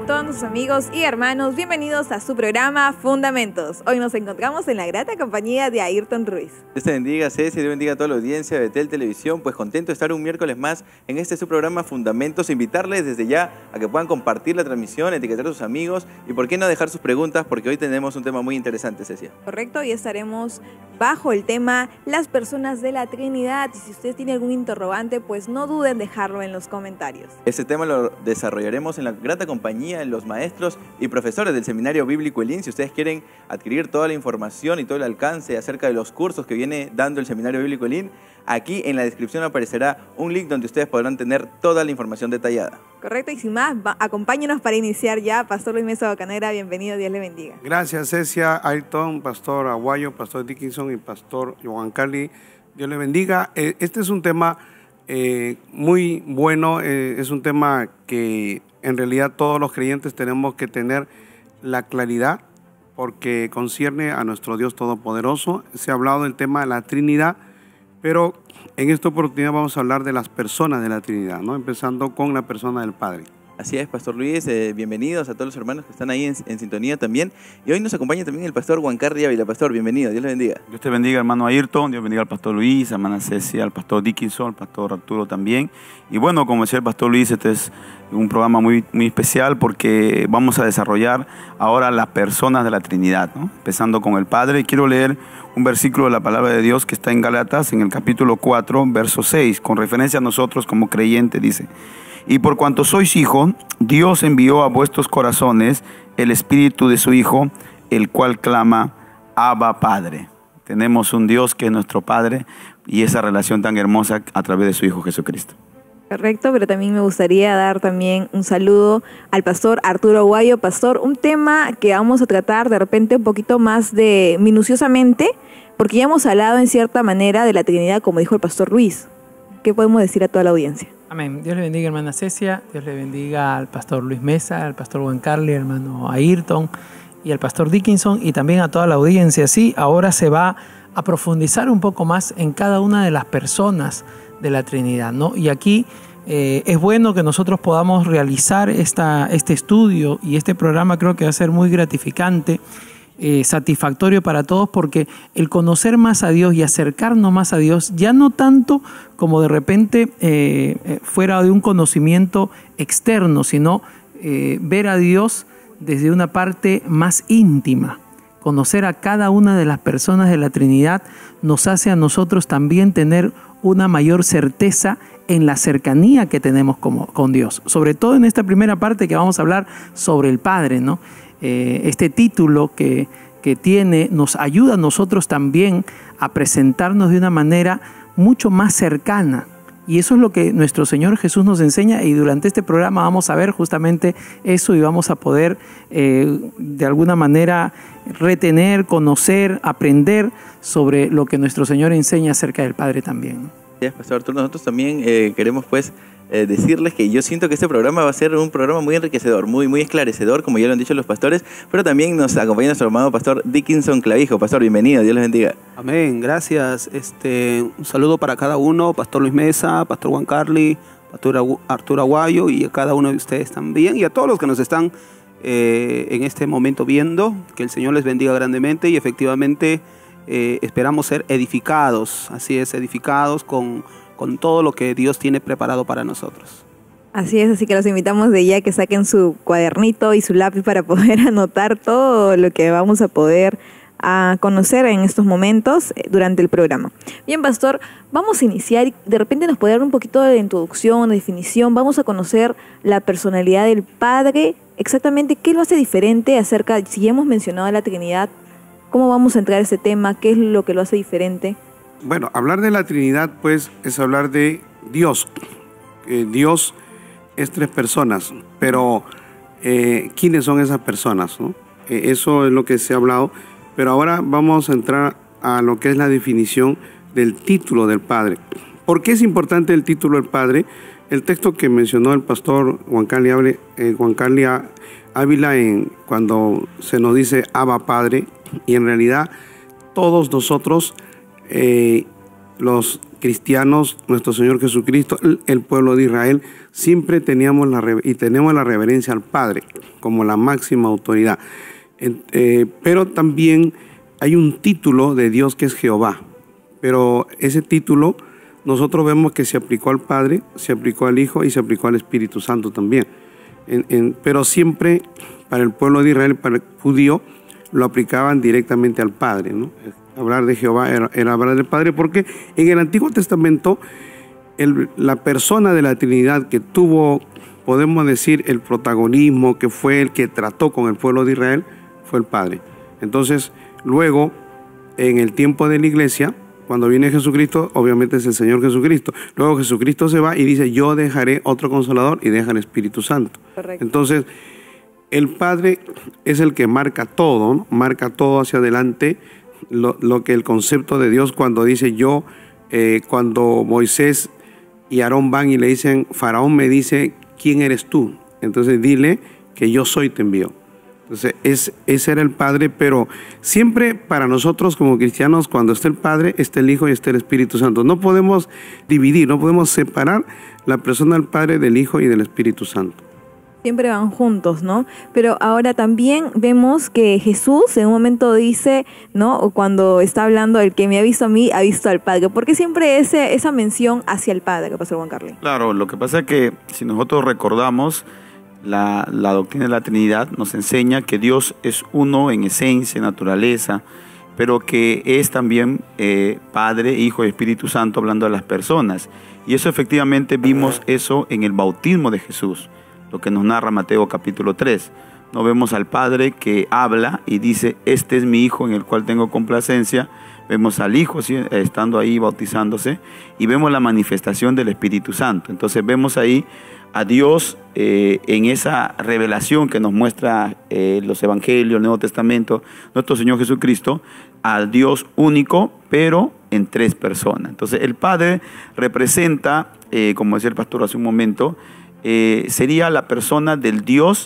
todos nuestros amigos y hermanos, bienvenidos a su programa Fundamentos. Hoy nos encontramos en la grata compañía de Ayrton Ruiz. Dios te bendiga, Ceci, Dios bendiga a toda la audiencia de Betel Televisión. Pues contento de estar un miércoles más en este su programa Fundamentos. Invitarles desde ya a que puedan compartir la transmisión, etiquetar a sus amigos y por qué no dejar sus preguntas, porque hoy tenemos un tema muy interesante, Ceci. Correcto, y estaremos bajo el tema las personas de la Trinidad. Y si usted tiene algún interrogante, pues no duden en dejarlo en los comentarios. Este tema lo desarrollaremos en la grata compañía de los maestros y profesores del Seminario Bíblico Elín. Si ustedes quieren adquirir toda la información y todo el alcance acerca de los cursos que viene dando el Seminario Bíblico Elín, aquí en la descripción aparecerá un link donde ustedes podrán tener toda la información detallada. Correcto, y sin más, acompáñenos para iniciar ya. Pastor Luis Mesa Bocanera, bienvenido, Dios le bendiga. Gracias, Cecia, Ayrton, Pastor Aguayo, Pastor Dickinson y Pastor Joan Carly, Dios le bendiga. Este es un tema muy bueno, es un tema que en realidad todos los creyentes tenemos que tener la claridad porque concierne a nuestro Dios Todopoderoso. Se ha hablado del tema de la Trinidad, pero en esta oportunidad vamos a hablar de las personas de la Trinidad, ¿no? Empezando con la persona del Padre. Así es, Pastor Luis, bienvenidos a todos los hermanos que están ahí en sintonía también. Y hoy nos acompaña también el Pastor Juan Carly Ávila. Pastor, bienvenido, Dios le bendiga. Dios te bendiga, hermano Ayrton, Dios bendiga al Pastor Luis, hermana Cecia, al Pastor Dickinson, al Pastor Arturo también. Y bueno, como decía el Pastor Luis, este es un programa muy especial porque vamos a desarrollar ahora las personas de la Trinidad, ¿no? Empezando con el Padre. Y quiero leer un versículo de la palabra de Dios que está en Gálatas, en el capítulo 4, verso 6, con referencia a nosotros como creyentes, dice: y por cuanto sois hijos, Dios envió a vuestros corazones el Espíritu de su Hijo, el cual clama, Abba, Padre. Tenemos un Dios que es nuestro Padre y esa relación tan hermosa a través de su Hijo Jesucristo. Correcto, pero también me gustaría dar también un saludo al Pastor Arturo Aguayo. Pastor, un tema que vamos a tratar de repente un poquito más de minuciosamente, porque ya hemos hablado en cierta manera de la Trinidad, como dijo el Pastor Luis. ¿Qué podemos decir a toda la audiencia? Amén. Dios le bendiga, hermana Cecia. Dios le bendiga al Pastor Luis Mesa, al Pastor Juan Carly, hermano Ayrton y al Pastor Dickinson y también a toda la audiencia. Sí, ahora se va a profundizar un poco más en cada una de las personas de la Trinidad, ¿no? Y aquí es bueno que nosotros podamos realizar este estudio y este programa. Creo que va a ser muy gratificante, satisfactorio para todos, porque el conocer más a Dios y acercarnos más a Dios, ya no tanto como de repente fuera de un conocimiento externo, sino ver a Dios desde una parte más íntima. Conocer a cada una de las personas de la Trinidad nos hace a nosotros también tener una mayor certeza en la cercanía que tenemos con Dios. Sobre todo en esta primera parte que vamos a hablar sobre el Padre, ¿no? Este título que tiene nos ayuda a nosotros también a presentarnos de una manera mucho más cercana. Y eso es lo que nuestro Señor Jesús nos enseña, y durante este programa vamos a ver justamente eso y vamos a poder de alguna manera retener, conocer, aprender sobre lo que nuestro Señor enseña acerca del Padre también. Gracias, Pastor Arturo. Nosotros también queremos decirles que yo siento que este programa va a ser un programa muy enriquecedor, muy esclarecedor, como ya lo han dicho los pastores, pero también nos acompaña nuestro amado Pastor Dickinson Clavijo. Pastor, bienvenido, Dios les bendiga. Amén, gracias. Un saludo para cada uno, Pastor Luis Mesa, Pastor Juan Carly, Pastor Arturo Aguayo, y a cada uno de ustedes también, y a todos los que nos están en este momento viendo. Que el Señor les bendiga grandemente, y efectivamente esperamos ser edificados, así es, edificados con todo lo que Dios tiene preparado para nosotros. Así es, así que los invitamos de ya que saquen su cuadernito y su lápiz para poder anotar todo lo que vamos a poder conocer en estos momentos durante el programa. Bien, Pastor, vamos a iniciar. De repente nos puede dar un poquito de introducción, de definición. Vamos a conocer la personalidad del Padre, exactamente qué lo hace diferente acerca, si ya hemos mencionado a la Trinidad, cómo vamos a entrar a ese tema, qué es lo que lo hace diferente. Bueno, hablar de la Trinidad, pues, es hablar de Dios. Dios es tres personas, pero ¿quiénes son esas personas, no? Eso es lo que se ha hablado, pero ahora vamos a entrar a lo que es la definición del título del Padre. ¿Por qué es importante el título del Padre? El texto que mencionó el pastor Juan Carly Ávila cuando se nos dice Abba, Padre, y en realidad todos nosotros los cristianos, nuestro Señor Jesucristo, el pueblo de Israel, siempre tenemos tenemos la reverencia al Padre como la máxima autoridad. Pero también hay un título de Dios que es Jehová, pero ese título nosotros vemos que se aplicó al Padre, se aplicó al Hijo y se aplicó al Espíritu Santo también. Pero siempre para el pueblo de Israel, para el judío, lo aplicaban directamente al Padre, ¿no? Hablar de Jehová era hablar del Padre, porque en el Antiguo Testamento la persona de la Trinidad que tuvo, podemos decir, el protagonismo, que fue el que trató con el pueblo de Israel, fue el Padre. Entonces, luego, en el tiempo de la iglesia, cuando viene Jesucristo, obviamente es el Señor Jesucristo. Luego Jesucristo se va y dice, yo dejaré otro Consolador, y deja el Espíritu Santo. Correcto. Entonces, el Padre es el que marca todo, ¿no? Marca todo hacia adelante, lo que el concepto de Dios cuando dice cuando Moisés y Aarón van y le dicen, Faraón me dice, ¿quién eres tú? Entonces dile que yo soy, te envío. Entonces ese era el Padre, pero siempre para nosotros como cristianos, cuando está el Padre, está el Hijo y está el Espíritu Santo. No podemos dividir, no podemos separar la persona del Padre, del Hijo y del Espíritu Santo. Siempre van juntos, ¿no? Pero ahora también vemos que Jesús en un momento dice, ¿no? O cuando está hablando, el que me ha visto a mí, ha visto al Padre. ¿Por qué siempre esa mención hacia el Padre, Pastor Juan Carlos? Claro, lo que pasa es que si nosotros recordamos, la doctrina de la Trinidad nos enseña que Dios es uno en esencia, naturaleza, pero que es también Padre, Hijo y Espíritu Santo hablando a las personas. Y eso efectivamente vimos eso en el bautismo de Jesús, lo que nos narra Mateo capítulo 3. No vemos al Padre que habla y dice, este es mi Hijo en el cual tengo complacencia. Vemos al Hijo, ¿sí?, estando ahí bautizándose, y vemos la manifestación del Espíritu Santo. Entonces vemos ahí a Dios en esa revelación que nos muestra los Evangelios, el Nuevo Testamento, nuestro Señor Jesucristo, al Dios único, pero en tres personas. Entonces el Padre representa, como decía el pastor hace un momento, sería la persona de Dios,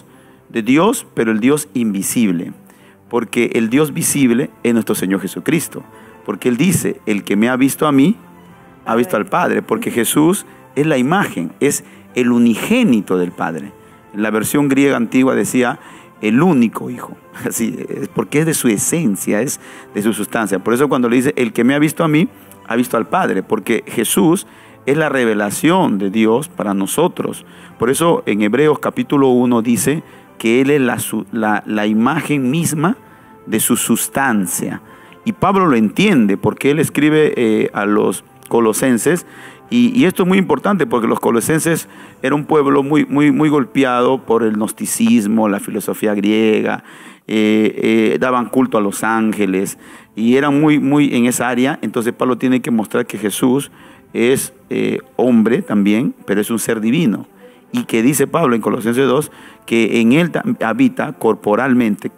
pero el Dios invisible, porque el Dios visible es nuestro Señor Jesucristo, porque Él dice, el que me ha visto a mí, ha visto al Padre, porque Jesús es la imagen, es el unigénito del Padre. En la versión griega antigua decía, el único Hijo, así, porque es de su esencia, es de su sustancia. Por eso cuando le dice, el que me ha visto a mí, ha visto al Padre, porque Jesús es la revelación de Dios para nosotros. Por eso en Hebreos capítulo 1 dice que Él es la imagen misma de su sustancia. Y Pablo lo entiende porque él escribe a los colosenses, y esto es muy importante porque los colosenses era un pueblo muy golpeado por el gnosticismo, la filosofía griega, daban culto a los ángeles y eran muy en esa área. Entonces Pablo tiene que mostrar que Jesús es hombre también, pero es un ser divino. Y que dice Pablo en Colosenses 2 que en él habita corporalmente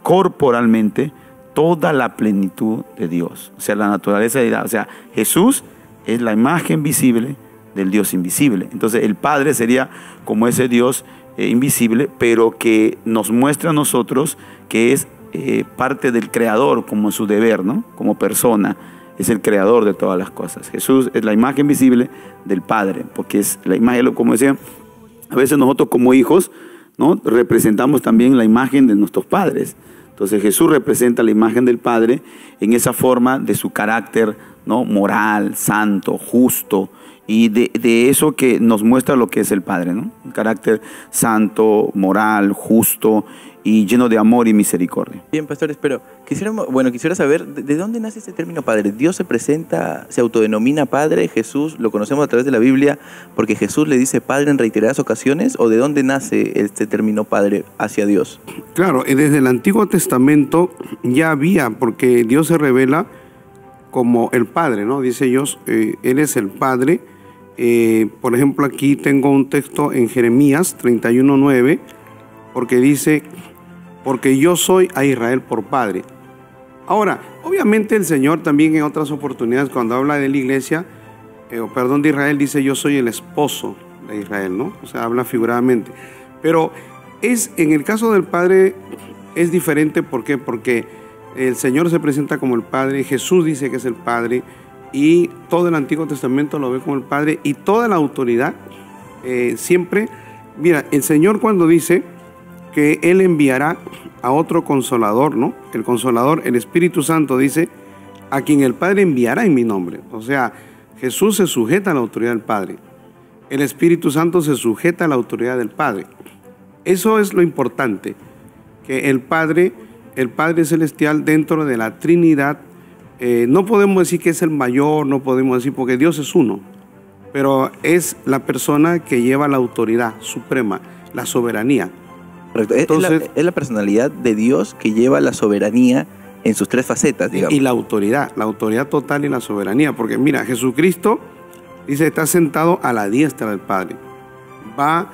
toda la plenitud de Dios. O sea, la naturaleza de Dios. O sea, Jesús es la imagen visible del Dios invisible. Entonces el Padre sería como ese Dios invisible, pero que nos muestra a nosotros que es parte del Creador como su deber, ¿no? Como persona. Es el creador de todas las cosas. Jesús es la imagen visible del Padre, porque es la imagen, como decía, a veces nosotros como hijos, ¿no?, representamos también la imagen de nuestros padres. Entonces Jesús representa la imagen del Padre en esa forma de su carácter, ¿no?, moral, santo, justo, y de eso que nos muestra lo que es el Padre, ¿no? Un carácter santo, moral, justo y lleno de amor y misericordia. Bien, pastores, pero quisiera saber de dónde nace este término Padre. Dios se presenta, se autodenomina Padre. Jesús lo conocemos a través de la Biblia porque Jesús le dice Padre en reiteradas ocasiones, ¿o de dónde nace este término Padre hacia Dios? Claro, desde el Antiguo Testamento ya había, porque Dios se revela como el Padre, ¿no? Dice Dios, Él es el Padre. Por ejemplo, aquí tengo un texto en Jeremías 31:9, porque dice, porque yo soy a Israel por Padre. Ahora, obviamente el Señor también en otras oportunidades, cuando habla de la iglesia, de Israel, dice yo soy el esposo de Israel, ¿no? O sea, habla figuradamente. Pero en el caso del Padre es diferente, ¿por qué? Porque el Señor se presenta como el Padre, Jesús dice que es el Padre, y todo el Antiguo Testamento lo ve como el Padre y toda la autoridad siempre. Mira, el Señor cuando dice que Él enviará a otro consolador, ¿no? El consolador, el Espíritu Santo, dice, a quien el Padre enviará en mi nombre. O sea, Jesús se sujeta a la autoridad del Padre. El Espíritu Santo se sujeta a la autoridad del Padre. Eso es lo importante, que el Padre Celestial dentro de la Trinidad, no podemos decir que es el mayor, no podemos decir, porque Dios es uno, pero es la persona que lleva la autoridad suprema, la soberanía. Correcto. Entonces, es la personalidad de Dios que lleva la soberanía en sus tres facetas, digamos. Y la autoridad total y la soberanía, porque mira, Jesucristo dice, está sentado a la diestra del Padre, va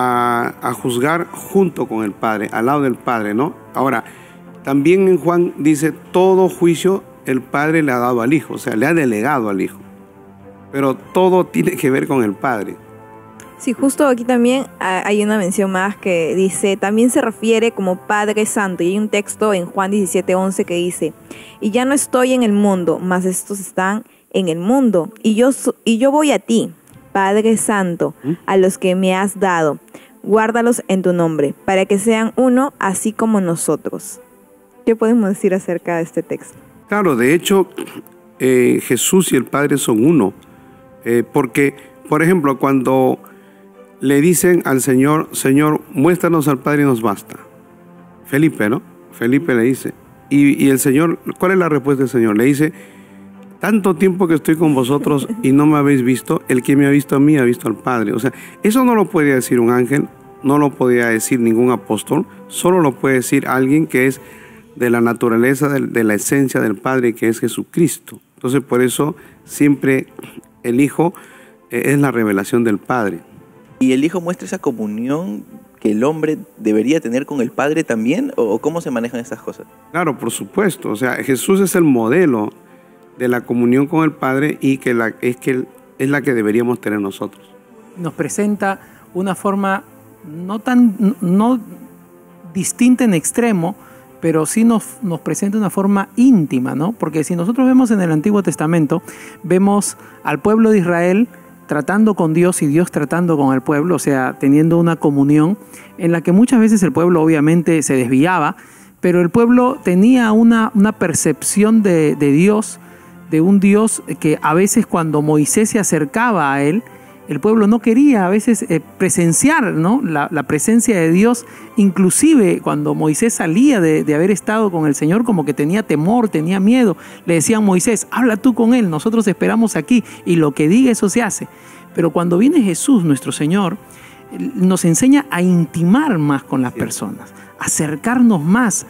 a juzgar junto con el Padre, al lado del Padre, ¿no? Ahora, también en Juan dice, todo juicio el Padre le ha dado al Hijo, o sea, le ha delegado al Hijo, pero todo tiene que ver con el Padre. Sí, justo aquí también hay una mención más que dice, también se refiere como Padre Santo, y hay un texto en Juan 17:11 que dice, y ya no estoy en el mundo, mas estos están en el mundo, y yo voy a ti, Padre Santo, a los que me has dado, guárdalos en tu nombre, para que sean uno, así como nosotros. ¿Qué podemos decir acerca de este texto? Claro, de hecho, Jesús y el Padre son uno, porque, por ejemplo, cuando le dicen al Señor, Señor, muéstranos al Padre y nos basta. Felipe, ¿no? Felipe le dice, y el Señor, ¿cuál es la respuesta del Señor? Le dice, tanto tiempo que estoy con vosotros y no me habéis visto, el que me ha visto a mí ha visto al Padre. O sea, eso no lo podía decir un ángel, no lo podía decir ningún apóstol, solo lo puede decir alguien que es de la naturaleza, de la esencia del Padre, que es Jesucristo. Entonces, por eso siempre el Hijo es la revelación del Padre. ¿Y el Hijo muestra esa comunión que el hombre debería tener con el Padre también? ¿O cómo se manejan estas cosas? Claro, por supuesto. O sea, Jesús es el modelo de la comunión con el Padre y que es la que deberíamos tener nosotros. Nos presenta una forma no distinta en extremo, pero sí nos presenta una forma íntima, ¿no? Porque si nosotros vemos en el Antiguo Testamento, vemos al pueblo de Israel tratando con Dios y Dios tratando con el pueblo, o sea, teniendo una comunión en la que muchas veces el pueblo obviamente se desviaba, pero el pueblo tenía una percepción de Dios, de un Dios que a veces cuando Moisés se acercaba a él, el pueblo no quería a veces presenciar, ¿no? la presencia de Dios, inclusive cuando Moisés salía de haber estado con el Señor, como que tenía temor, tenía miedo. Le decían, Moisés, habla tú con él, nosotros esperamos aquí, y lo que diga eso se hace. Pero cuando viene Jesús, nuestro Señor, nos enseña a intimar más con las personas, a acercarnos más,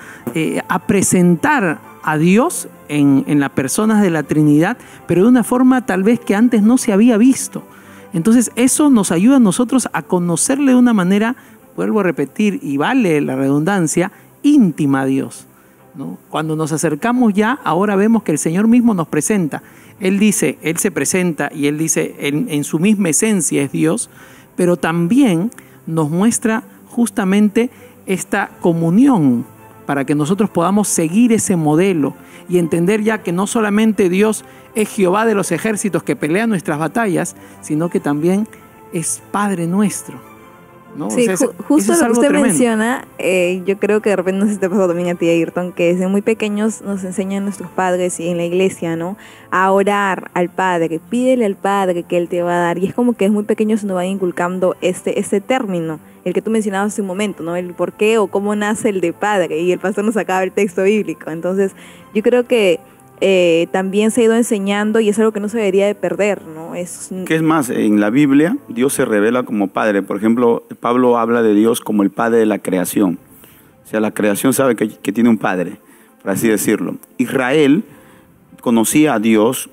a presentar a Dios en las personas de la Trinidad, pero de una forma tal vez que antes no se había visto. Entonces eso nos ayuda a nosotros a conocerle de una manera, vuelvo a repetir, y vale la redundancia, íntima a Dios, ¿no? Cuando nos acercamos ya, ahora vemos que el Señor mismo nos presenta. Él dice, Él se presenta y Él dice, en su misma esencia es Dios, pero también nos muestra justamente esta comunión para que nosotros podamos seguir ese modelo y entender ya que no solamente Dios es Jehová de los ejércitos que pelea nuestras batallas, sino que también es Padre nuestro, ¿no? Sí, o sea, justo es lo que usted tremendo. menciona, yo creo que de repente nos está pasando también a ti, Ayrton, que desde muy pequeños nos enseñan nuestros padres y en la iglesia, ¿no? A orar al Padre, pídele al Padre que Él te va a dar. Y es como que es muy pequeño se nos va inculcando este término, el que tú mencionabas hace un momento, ¿no? El por qué o cómo nace el de Padre, y el pastor nos sacaba el texto bíblico. Entonces, yo creo que también se ha ido enseñando y es algo que no se debería de perder, ¿no? ¿Qué es más? En la Biblia Dios se revela como Padre. Por ejemplo, Pablo habla de Dios como el Padre de la creación. O sea, la creación sabe que tiene un Padre, por así decirlo. Israel conocía a Dios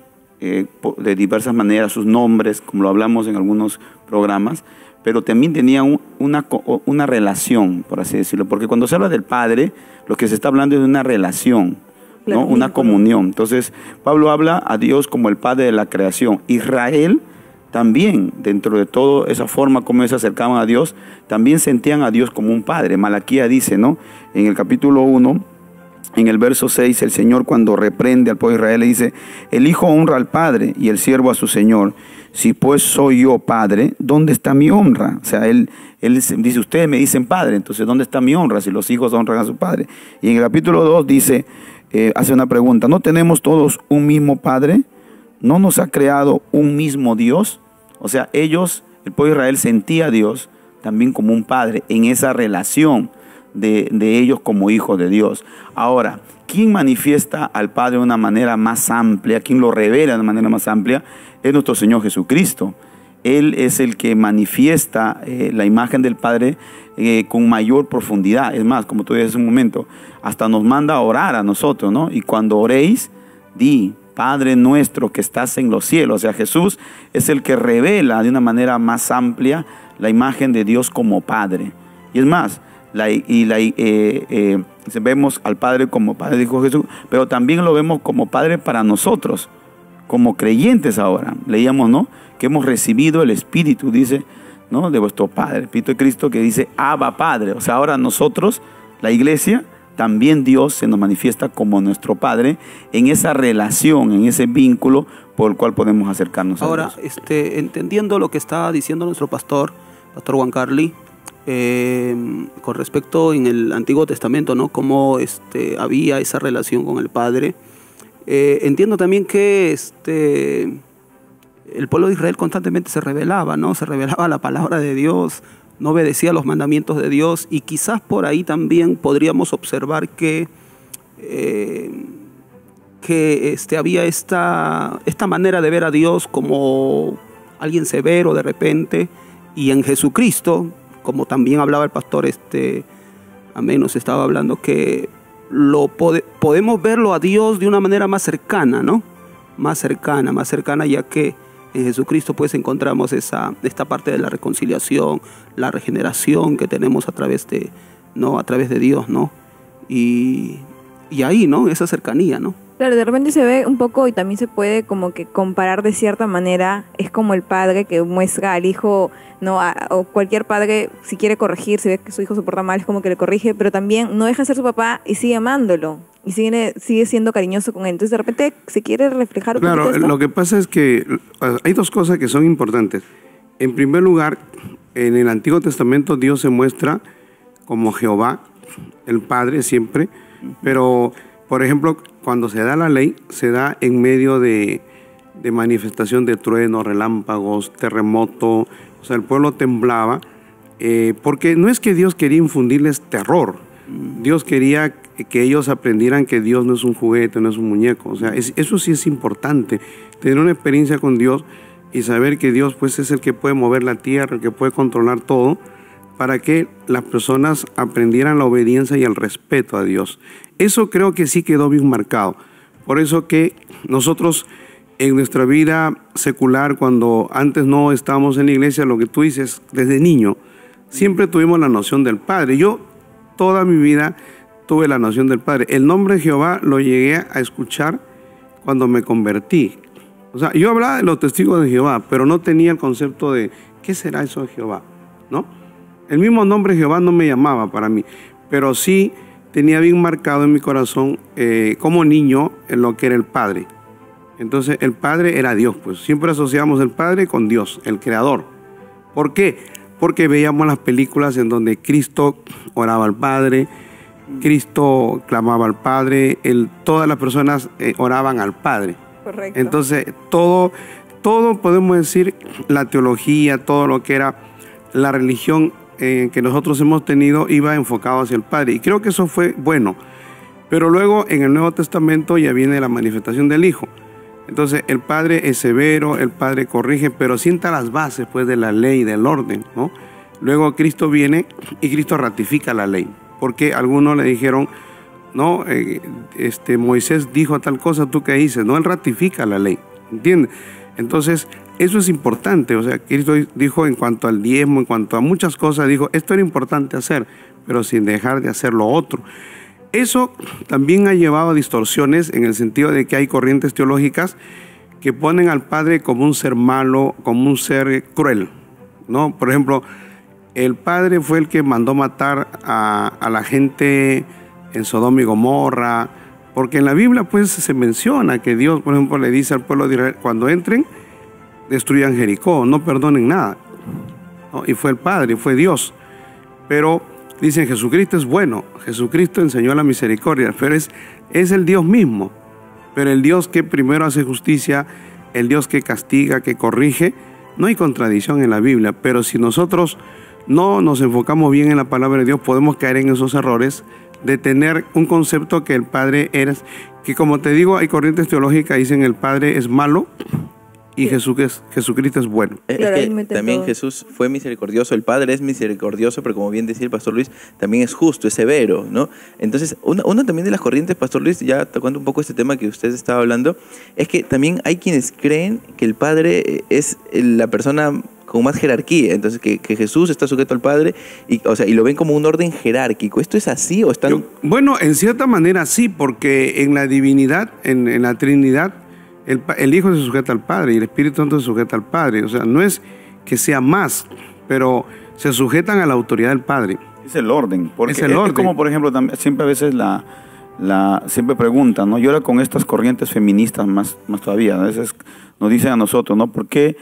de diversas maneras, sus nombres, como lo hablamos en algunos programas, pero también tenía una relación, por así decirlo. Porque cuando se habla del Padre, lo que se está hablando es de una relación, ¿no? Una comunión. Entonces, Pablo habla a Dios como el Padre de la creación. Israel también, dentro de toda esa forma como ellos se acercaban a Dios, también sentían a Dios como un Padre. Malaquía dice, ¿no? En el capítulo 1, en el verso 6, el Señor cuando reprende al pueblo de Israel le dice, el hijo honra al padre y el siervo a su señor. Si pues soy yo padre, ¿dónde está mi honra? O sea, él dice, ustedes me dicen padre, entonces ¿dónde está mi honra si los hijos honran a su padre? Y en el capítulo 2 dice, hace una pregunta, ¿no tenemos todos un mismo padre? ¿No nos ha creado un mismo Dios? O sea, ellos, el pueblo de Israel sentía a Dios también como un padre en esa relación de ellos como hijos de Dios. Ahora, ¿quién manifiesta al Padre de una manera más amplia? ¿Quién lo revela de una manera más amplia? Es nuestro Señor Jesucristo. Él es el que manifiesta la imagen del Padre con mayor profundidad. Es más, como tú dices hace un momento, hasta nos manda a orar a nosotros, ¿no? Y cuando oréis, di, Padre nuestro que estás en los cielos. O sea, Jesús es el que revela de una manera más amplia la imagen de Dios como Padre. Y es más, vemos al Padre como Padre, dijo Jesús, pero también lo vemos como Padre para nosotros, como creyentes ahora. Leíamos, ¿no?, que hemos recibido el Espíritu, dice, ¿no?, de vuestro Padre, el Espíritu de Cristo, que dice Abba Padre. O sea, ahora nosotros, la iglesia, también Dios se nos manifiesta como nuestro Padre en esa relación, en ese vínculo por el cual podemos acercarnos ahora, a Dios. Entendiendo lo que está diciendo nuestro pastor Juan Carly, con respecto en el Antiguo Testamento, ¿no?, cómo había esa relación con el Padre. Entiendo también que el pueblo de Israel constantemente se rebelaba, ¿no? Se rebelaba a la palabra de Dios, no obedecía los mandamientos de Dios, y quizás por ahí también podríamos observar que había esta manera de ver a Dios como alguien severo de repente, y en Jesucristo, como también hablaba el pastor Amén, nos estaba hablando que podemos verlo a Dios de una manera más cercana, ¿no? Más cercana, ya que en Jesucristo pues encontramos esta parte de la reconciliación, la regeneración que tenemos a través de Dios, ¿no? Y ahí, ¿no?, esa cercanía, ¿no? Claro, de repente se ve un poco y también se puede como que comparar de cierta manera. Es como el padre que muestra al hijo, ¿no? O cualquier padre, si quiere corregir, si ve que su hijo se porta mal, es como que le corrige, pero también no deja de ser su papá y sigue amándolo. Y sigue siendo cariñoso con él. Entonces, de repente, se quiere reflejar un Claro, poquito esto. lo que pasa es que hay dos cosas que son importantes. En primer lugar, en el Antiguo Testamento Dios se muestra como Jehová, el Padre siempre, pero, por ejemplo, cuando se da la ley, se da en medio de manifestación de truenos, relámpagos, terremoto. O sea, el pueblo temblaba, porque no es que Dios quería infundirles terror. Dios quería que ellos aprendieran que Dios no es un juguete, no es un muñeco. O sea, eso sí es importante, tener una experiencia con Dios y saber que Dios pues es el que puede mover la tierra, el que puede controlar todo, para que las personas aprendieran la obediencia y el respeto a Dios. Eso creo que sí quedó bien marcado. Por eso que nosotros en nuestra vida secular, cuando antes no estábamos en la iglesia, lo que tú dices, desde niño, siempre tuvimos la noción del Padre. Yo toda mi vida tuve la noción del Padre. El nombre de Jehová lo llegué a escuchar cuando me convertí. O sea, yo hablaba de los testigos de Jehová, pero no tenía el concepto de ¿qué será eso de Jehová?, ¿no? El mismo nombre Jehová no me llamaba para mí, pero sí tenía bien marcado en mi corazón como niño en lo que era el Padre. Entonces el Padre era Dios, pues siempre asociamos el Padre con Dios, el Creador. ¿Por qué? Porque veíamos las películas en donde Cristo oraba al Padre, Cristo clamaba al Padre, todas las personas oraban al Padre. Correcto. Entonces todo podemos decir, la teología, todo lo que era la religión que nosotros hemos tenido iba enfocado hacia el Padre, y creo que eso fue bueno. Pero luego en el Nuevo Testamento ya viene la manifestación del Hijo. Entonces el Padre es severo, el Padre corrige, pero sienta las bases pues de la ley, del orden, ¿no? Luego Cristo viene y Cristo ratifica la ley, porque algunos le dijeron, no, Moisés dijo tal cosa, ¿tú qué dices? No, él ratifica la ley, ¿entiendes? Entonces eso es importante. O sea, Cristo dijo en cuanto al diezmo, en cuanto a muchas cosas, dijo, esto era importante hacer, pero sin dejar de hacer lo otro. Eso también ha llevado a distorsiones en el sentido de que hay corrientes teológicas que ponen al Padre como un ser malo, como un ser cruel, ¿no? Por ejemplo, el Padre fue el que mandó matar a la gente en Sodoma y Gomorra, porque en la Biblia pues se menciona que Dios, por ejemplo, le dice al pueblo de Israel, cuando entren, destruyan Jericó, no perdonen nada, ¿no? Y fue el Padre, fue Dios. Pero dicen, Jesucristo es bueno, Jesucristo enseñó la misericordia, pero es el Dios mismo, pero el Dios que primero hace justicia, el Dios que castiga, que corrige. No hay contradicción en la Biblia, pero si nosotros no nos enfocamos bien en la palabra de Dios, podemos caer en esos errores de tener un concepto que el Padre es, que como te digo, hay corrientes teológicas que dicen el Padre es malo y Jesucristo es bueno. Claro, es ahí que meten también todo. Jesús fue misericordioso, el Padre es misericordioso, pero como bien decía el Pastor Luis, también es justo, es severo, ¿no? Entonces, una también de las corrientes, Pastor Luis, ya tocando un poco este tema que usted estaba hablando, es que también hay quienes creen que el Padre es la persona con más jerarquía, entonces que Jesús está sujeto al Padre y lo ven como un orden jerárquico. ¿Esto es así o están...? Bueno, en cierta manera sí, porque en la divinidad, en la Trinidad, el Hijo se sujeta al Padre y el Espíritu Santo se sujeta al Padre. O sea, no es que sea más, pero se sujetan a la autoridad del Padre. Es el orden. Porque es el orden. Es como, por ejemplo, siempre a veces siempre preguntan, ¿no? Y ahora con estas corrientes feministas más todavía, a veces nos dicen a nosotros, ¿no? ¿Por qué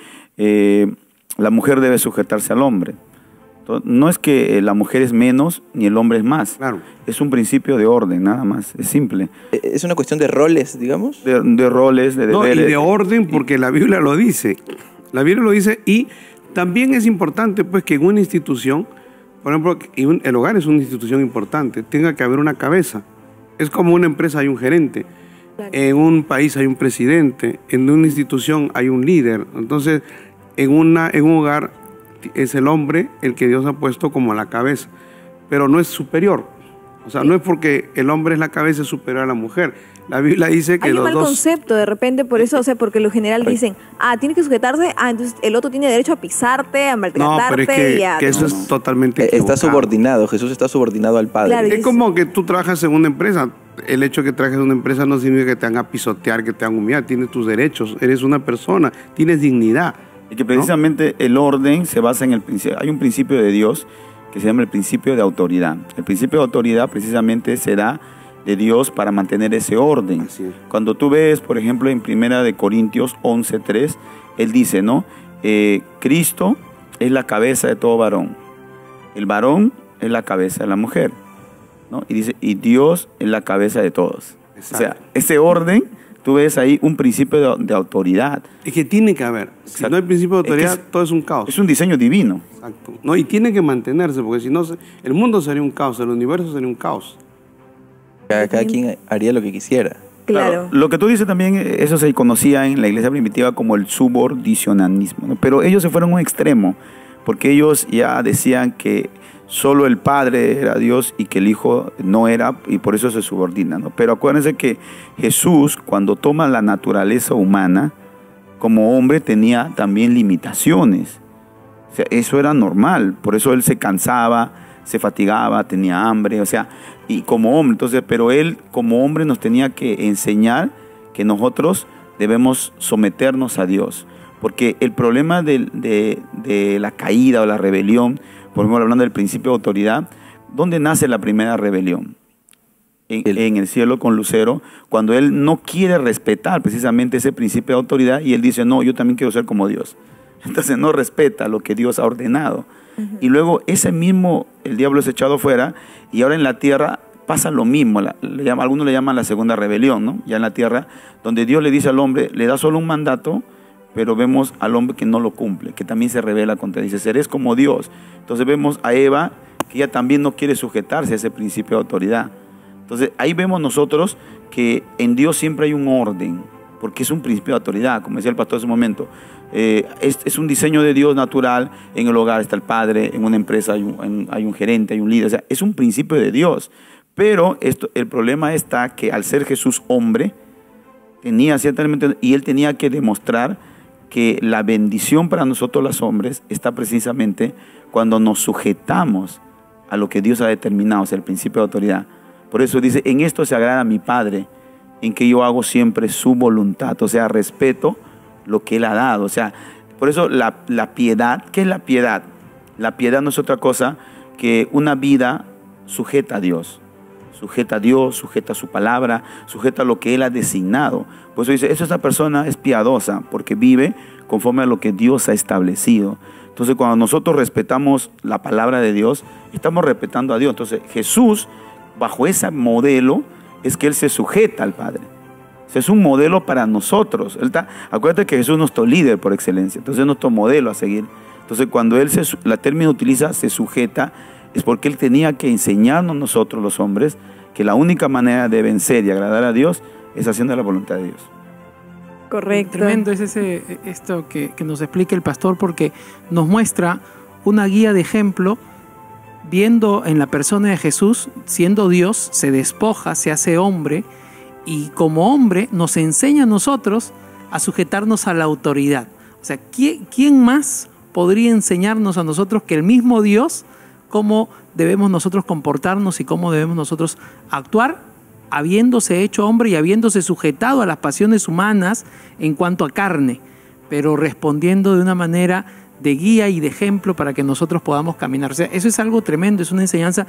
la mujer debe sujetarse al hombre? Entonces, no es que la mujer es menos ni el hombre es más. Claro. Es un principio de orden, nada más. Es simple. ¿Es una cuestión de roles, digamos? De roles, de No, deberes. y de orden, porque la Biblia lo dice. La Biblia lo dice, y también es importante pues que en una institución, por ejemplo, el hogar es una institución importante, tenga que haber una cabeza. Es como una empresa hay un gerente, Claro. en un país hay un presidente, en una institución hay un líder. Entonces, en un hogar es el hombre el que Dios ha puesto como la cabeza, pero no es superior. O sea, no es porque el hombre es la cabeza es superior a la mujer. La Biblia dice que Hay un los mal dos... concepto de repente por eso, o sea, porque lo general dicen, tiene que sujetarse, entonces el otro tiene derecho a pisarte, a No, maltratarte pero es y a... que eso es totalmente equivocado. Está subordinado, Jesús está subordinado al Padre. Claro. Es como que tú trabajas en una empresa. El hecho de que trabajes en una empresa no significa que te van a pisotear, que te van a humillar. Tienes tus derechos, eres una persona, tienes dignidad. Y que precisamente el orden se basa en el principio. Hay un principio de Dios que se llama el principio de autoridad. El principio de autoridad precisamente se da de Dios para mantener ese orden. Así es. Cuando tú ves, por ejemplo, en 1 Corintios 11:3, él dice, ¿no? Cristo es la cabeza de todo varón. El varón es la cabeza de la mujer, ¿no? Y dice, y Dios es la cabeza de todos. Exacto. O sea, ese orden, tú ves ahí un principio de autoridad. Es que tiene que haber. Si Exacto. no hay principio de autoridad, Es que todo es un caos. Es un diseño divino. Exacto. No, y tiene que mantenerse, porque si no, el mundo sería un caos, el universo sería un caos. Cada quien haría lo que quisiera. Claro. Lo que tú dices también, eso se conocía en la iglesia primitiva como el subordinacionismo, ¿no? Pero ellos se fueron a un extremo, porque ellos ya decían que solo el Padre era Dios y que el Hijo no era, y por eso se subordina, ¿no? Pero acuérdense que Jesús, cuando toma la naturaleza humana, como hombre tenía también limitaciones. O sea, eso era normal, por eso él se cansaba, se fatigaba, tenía hambre, o sea, y como hombre, entonces, pero él como hombre nos tenía que enseñar que nosotros debemos someternos a Dios, porque el problema de la caída o la rebelión, por ejemplo, hablando del principio de autoridad, ¿dónde nace la primera rebelión? En el cielo con Lucero, cuando él no quiere respetar precisamente ese principio de autoridad y él dice, no, yo también quiero ser como Dios. Entonces no respeta lo que Dios ha ordenado. Y luego ese mismo, el diablo es echado fuera y ahora en la tierra pasa lo mismo. Algunos le llaman la segunda rebelión, ¿no? Ya en la tierra, donde Dios le dice al hombre, le da solo un mandato, pero vemos al hombre que no lo cumple, que también se rebela contra él. Dice, serás como Dios. Entonces vemos a Eva, que ella también no quiere sujetarse a ese principio de autoridad. Entonces ahí vemos nosotros que en Dios siempre hay un orden, porque es un principio de autoridad, como decía el pastor hace un momento. Es un diseño de Dios natural. En el hogar está el padre, en una empresa hay un gerente, hay un líder. O sea, es un principio de Dios. Pero el problema está que al ser Jesús hombre, tenía ciertamente, y él tenía que demostrar que la bendición para nosotros los hombres está precisamente cuando nos sujetamos a lo que Dios ha determinado, o sea, el principio de autoridad. Por eso dice, en esto se agrada a mi Padre, en que yo hago siempre su voluntad, o sea, respeto lo que Él ha dado. O sea, por eso la piedad, ¿qué es la piedad? La piedad no es otra cosa que una vida sujeta a Dios. sujeta a Dios, sujeta a su palabra, sujeta a lo que Él ha designado. Por eso dice, esa persona es piadosa porque vive conforme a lo que Dios ha establecido. Entonces, cuando nosotros respetamos la palabra de Dios, estamos respetando a Dios. Entonces, Jesús, bajo ese modelo, es que Él se sujeta al Padre. Es un modelo para nosotros. Acuérdate que Jesús es nuestro líder por excelencia, entonces es nuestro modelo a seguir. Entonces, cuando Él, la término utiliza, se sujeta, es porque Él tenía que enseñarnos nosotros los hombres que la única manera de vencer y agradar a Dios es haciendo la voluntad de Dios. Correcto. Tremendo es esto que nos explica el pastor, porque nos muestra una guía de ejemplo, viendo en la persona de Jesús, siendo Dios, se despoja, se hace hombre, y como hombre nos enseña a nosotros a sujetarnos a la autoridad. O sea, ¿quién más podría enseñarnos a nosotros que el mismo Dios cómo debemos nosotros comportarnos y cómo debemos nosotros actuar, habiéndose hecho hombre y habiéndose sujetado a las pasiones humanas en cuanto a carne, pero respondiendo de una manera de guía y de ejemplo para que nosotros podamos caminar? O sea, eso es algo tremendo, es una enseñanza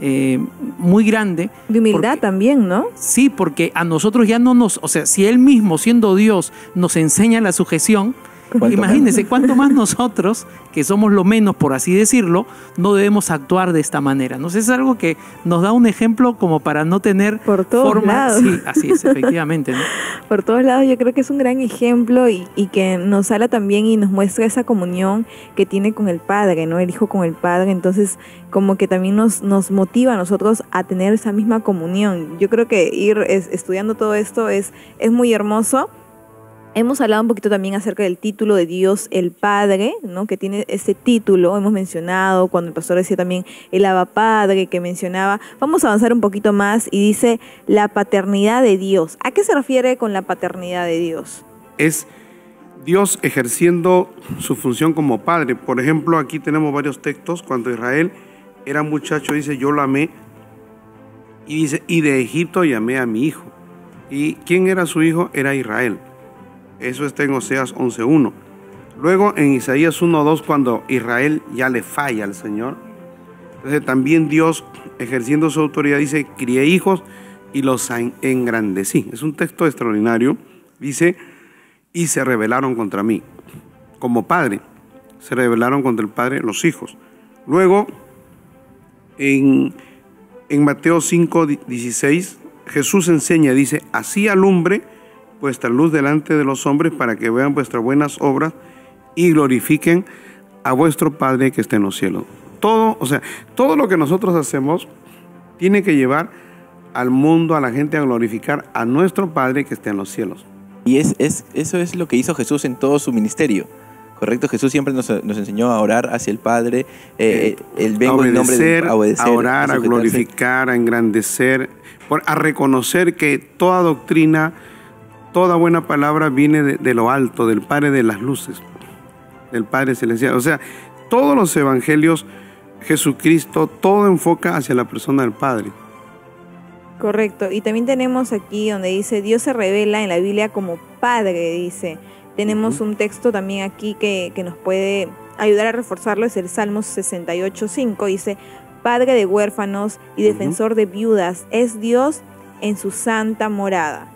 muy grande. De humildad también, ¿no? Sí, porque a nosotros ya no nos... O sea, si Él mismo, siendo Dios, nos enseña la sujeción, imagínense cuánto más nosotros, que somos lo menos, por así decirlo, no debemos actuar de esta manera. No sé, es algo que nos da un ejemplo como para no tener por todos lados. Sí, así es, efectivamente, ¿no? Por todos lados, yo creo que es un gran ejemplo y que nos habla también y nos muestra esa comunión que tiene con el Padre, ¿no? El Hijo con el Padre. Entonces, como que también nos motiva a nosotros a tener esa misma comunión. Yo creo que ir estudiando todo esto es muy hermoso. Hemos hablado un poquito también acerca del título de Dios el Padre, ¿no? Que tiene este título, hemos mencionado cuando el pastor decía también el Abba Padre que mencionaba. Vamos a avanzar un poquito más y dice la paternidad de Dios. ¿A qué se refiere con la paternidad de Dios? Es Dios ejerciendo su función como padre. Por ejemplo, aquí tenemos varios textos. Cuando Israel era muchacho, dice, yo lo amé. Y dice, y de Egipto llamé a mi hijo. ¿Y quién era su hijo? Era Israel. Eso está en Oseas 11:1. Luego en Isaías 1:2, cuando Israel ya le falla al Señor. Entonces también Dios, ejerciendo su autoridad, dice, crié hijos y los engrandecí. Es un texto extraordinario. Dice, y se rebelaron contra mí. Como padre, se rebelaron contra el Padre los hijos. Luego, en Mateo 5:16, Jesús enseña, dice, así alumbre vuestra luz delante de los hombres para que vean vuestras buenas obras y glorifiquen a vuestro Padre que está en los cielos. Todo lo que nosotros hacemos tiene que llevar al mundo, a la gente, a glorificar a nuestro Padre que está en los cielos. Y eso es lo que hizo Jesús en todo su ministerio. Correcto, Jesús siempre nos enseñó a orar hacia el Padre, el vengo en nombre de obedecer, a orar, a glorificar, a engrandecer, a reconocer que toda doctrina, toda buena palabra viene de lo alto, del Padre de las luces, del Padre celestial. O sea, todos los evangelios, Jesucristo, todo enfoca hacia la persona del Padre. Correcto. Y también tenemos aquí donde dice, Dios se revela en la Biblia como Padre, dice. Tenemos un texto también aquí que nos puede ayudar a reforzarlo, es el Salmos 68:5, dice, Padre de huérfanos y defensor de viudas, es Dios en su santa morada.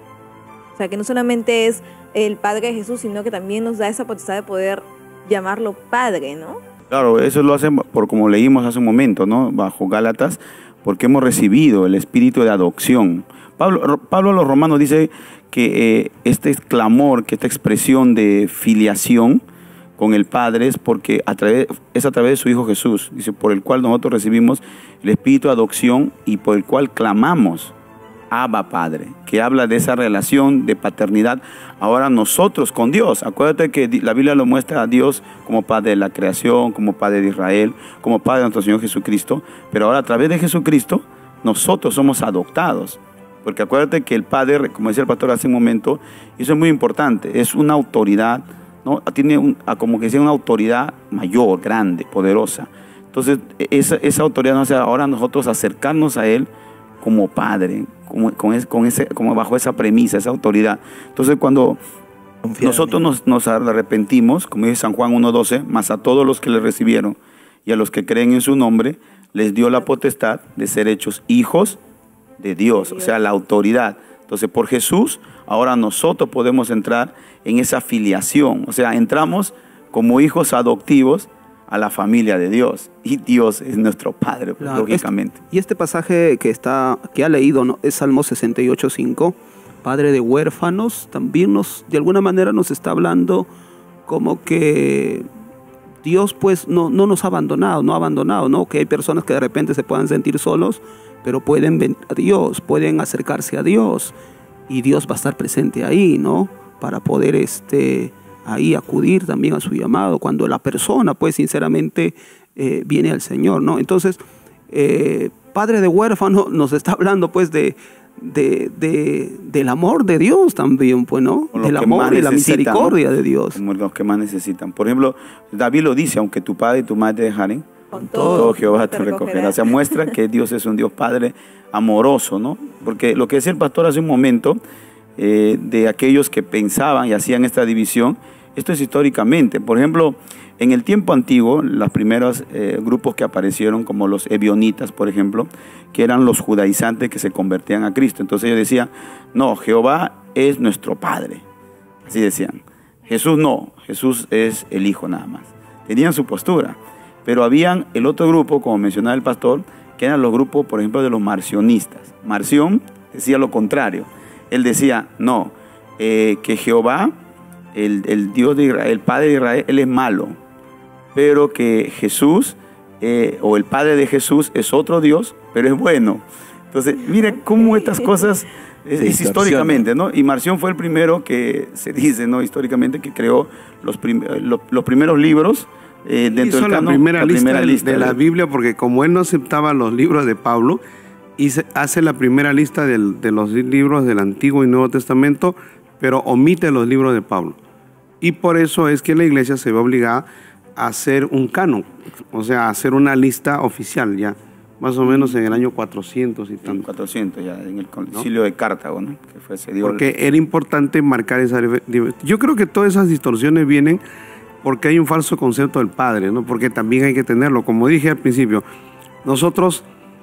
O sea, que no solamente es el Padre de Jesús, sino que también nos da esa potestad de poder llamarlo Padre, ¿no? Claro, eso lo hacen por como leímos hace un momento, ¿no? Bajo Gálatas, porque hemos recibido el espíritu de adopción. Pablo a los romanos dice que este clamor, que esta expresión de filiación con el Padre es porque es a través de su Hijo Jesús, dice, por el cual nosotros recibimos el espíritu de adopción y por el cual clamamos Abba Padre, que habla de esa relación de paternidad ahora nosotros con Dios. Acuérdate que la Biblia lo muestra a Dios como Padre de la creación, como Padre de Israel, como Padre de nuestro Señor Jesucristo, pero ahora a través de Jesucristo nosotros somos adoptados, porque acuérdate que el Padre, como decía el pastor hace un momento, y eso es muy importante, es una autoridad, ¿no? Tiene como que sea una autoridad mayor, grande, poderosa. Entonces esa autoridad nos hace ahora nosotros acercarnos a Él como Padre, como bajo esa premisa, esa autoridad. Entonces cuando nosotros nos arrepentimos, como dice San Juan 1:12, mas a todos los que le recibieron y a los que creen en su nombre, les dio la potestad de ser hechos hijos de Dios, o sea, la autoridad. Entonces, por Jesús, ahora nosotros podemos entrar en esa filiación, o sea, entramos como hijos adoptivos a la familia de Dios, y Dios es nuestro Padre, pues, Claro, lógicamente. Y este pasaje que ha leído, ¿no?, es Salmo 68:5, Padre de huérfanos, también de alguna manera nos está hablando como que Dios pues no nos ha abandonado, ¿no? Que hay personas que de repente se puedan sentir solos, pero pueden venir a Dios, pueden acercarse a Dios, y Dios va a estar presente ahí, ¿no? Para poder ahí acudir también a su llamado, cuando la persona pues sinceramente viene al Señor, ¿no? Entonces, Padre de huérfano nos está hablando pues del amor de Dios también, pues, ¿no? Del amor y la misericordia, ¿no?, de Dios. Como los que más necesitan. Por ejemplo, David lo dice, aunque tu padre y tu madre te dejaren, Con todo Jehová te recogerá. O sea, muestra que Dios es un Dios Padre amoroso, ¿no? Porque lo que decía el pastor hace un momento, de aquellos que pensaban y hacían esta división, esto es históricamente. Por ejemplo, en el tiempo antiguo, los primeros grupos que aparecieron, como los ebionitas, por ejemplo, que eran los judaizantes que se convertían a Cristo. Entonces ellos decían, no, Jehová es nuestro Padre. Así decían. Jesús no, Jesús es el Hijo nada más. Tenían su postura. Pero habían el otro grupo, como mencionaba el pastor, que eran los grupos, por ejemplo, de los marcionistas. Marción decía lo contrario. Él decía, no, que Jehová, el Dios de Israel, el Padre de Israel, Él es malo. Pero que Jesús, o el Padre de Jesús, es otro Dios, pero es bueno. Entonces, mire cómo estas cosas es históricamente, ¿no? Y Marción fue el primero que se dice, ¿no?, históricamente, que creó los primeros libros dentro del canon, la primera lista de la Biblia, porque como él no aceptaba los libros de Pablo, hace la primera lista de los libros del Antiguo y Nuevo Testamento, pero omite los libros de Pablo. Y por eso es que la iglesia se ve obligada a hacer un canon, o sea, a hacer una lista oficial ya, más o menos en el año 400 y tanto. 400 ya, en el concilio, ¿no?, de Cartago, ¿no? Que se dio porque era importante marcar esa... Yo creo que todas esas distorsiones vienen porque hay un falso concepto del Padre, ¿no? Porque también hay que tenerlo. Como dije al principio, nosotros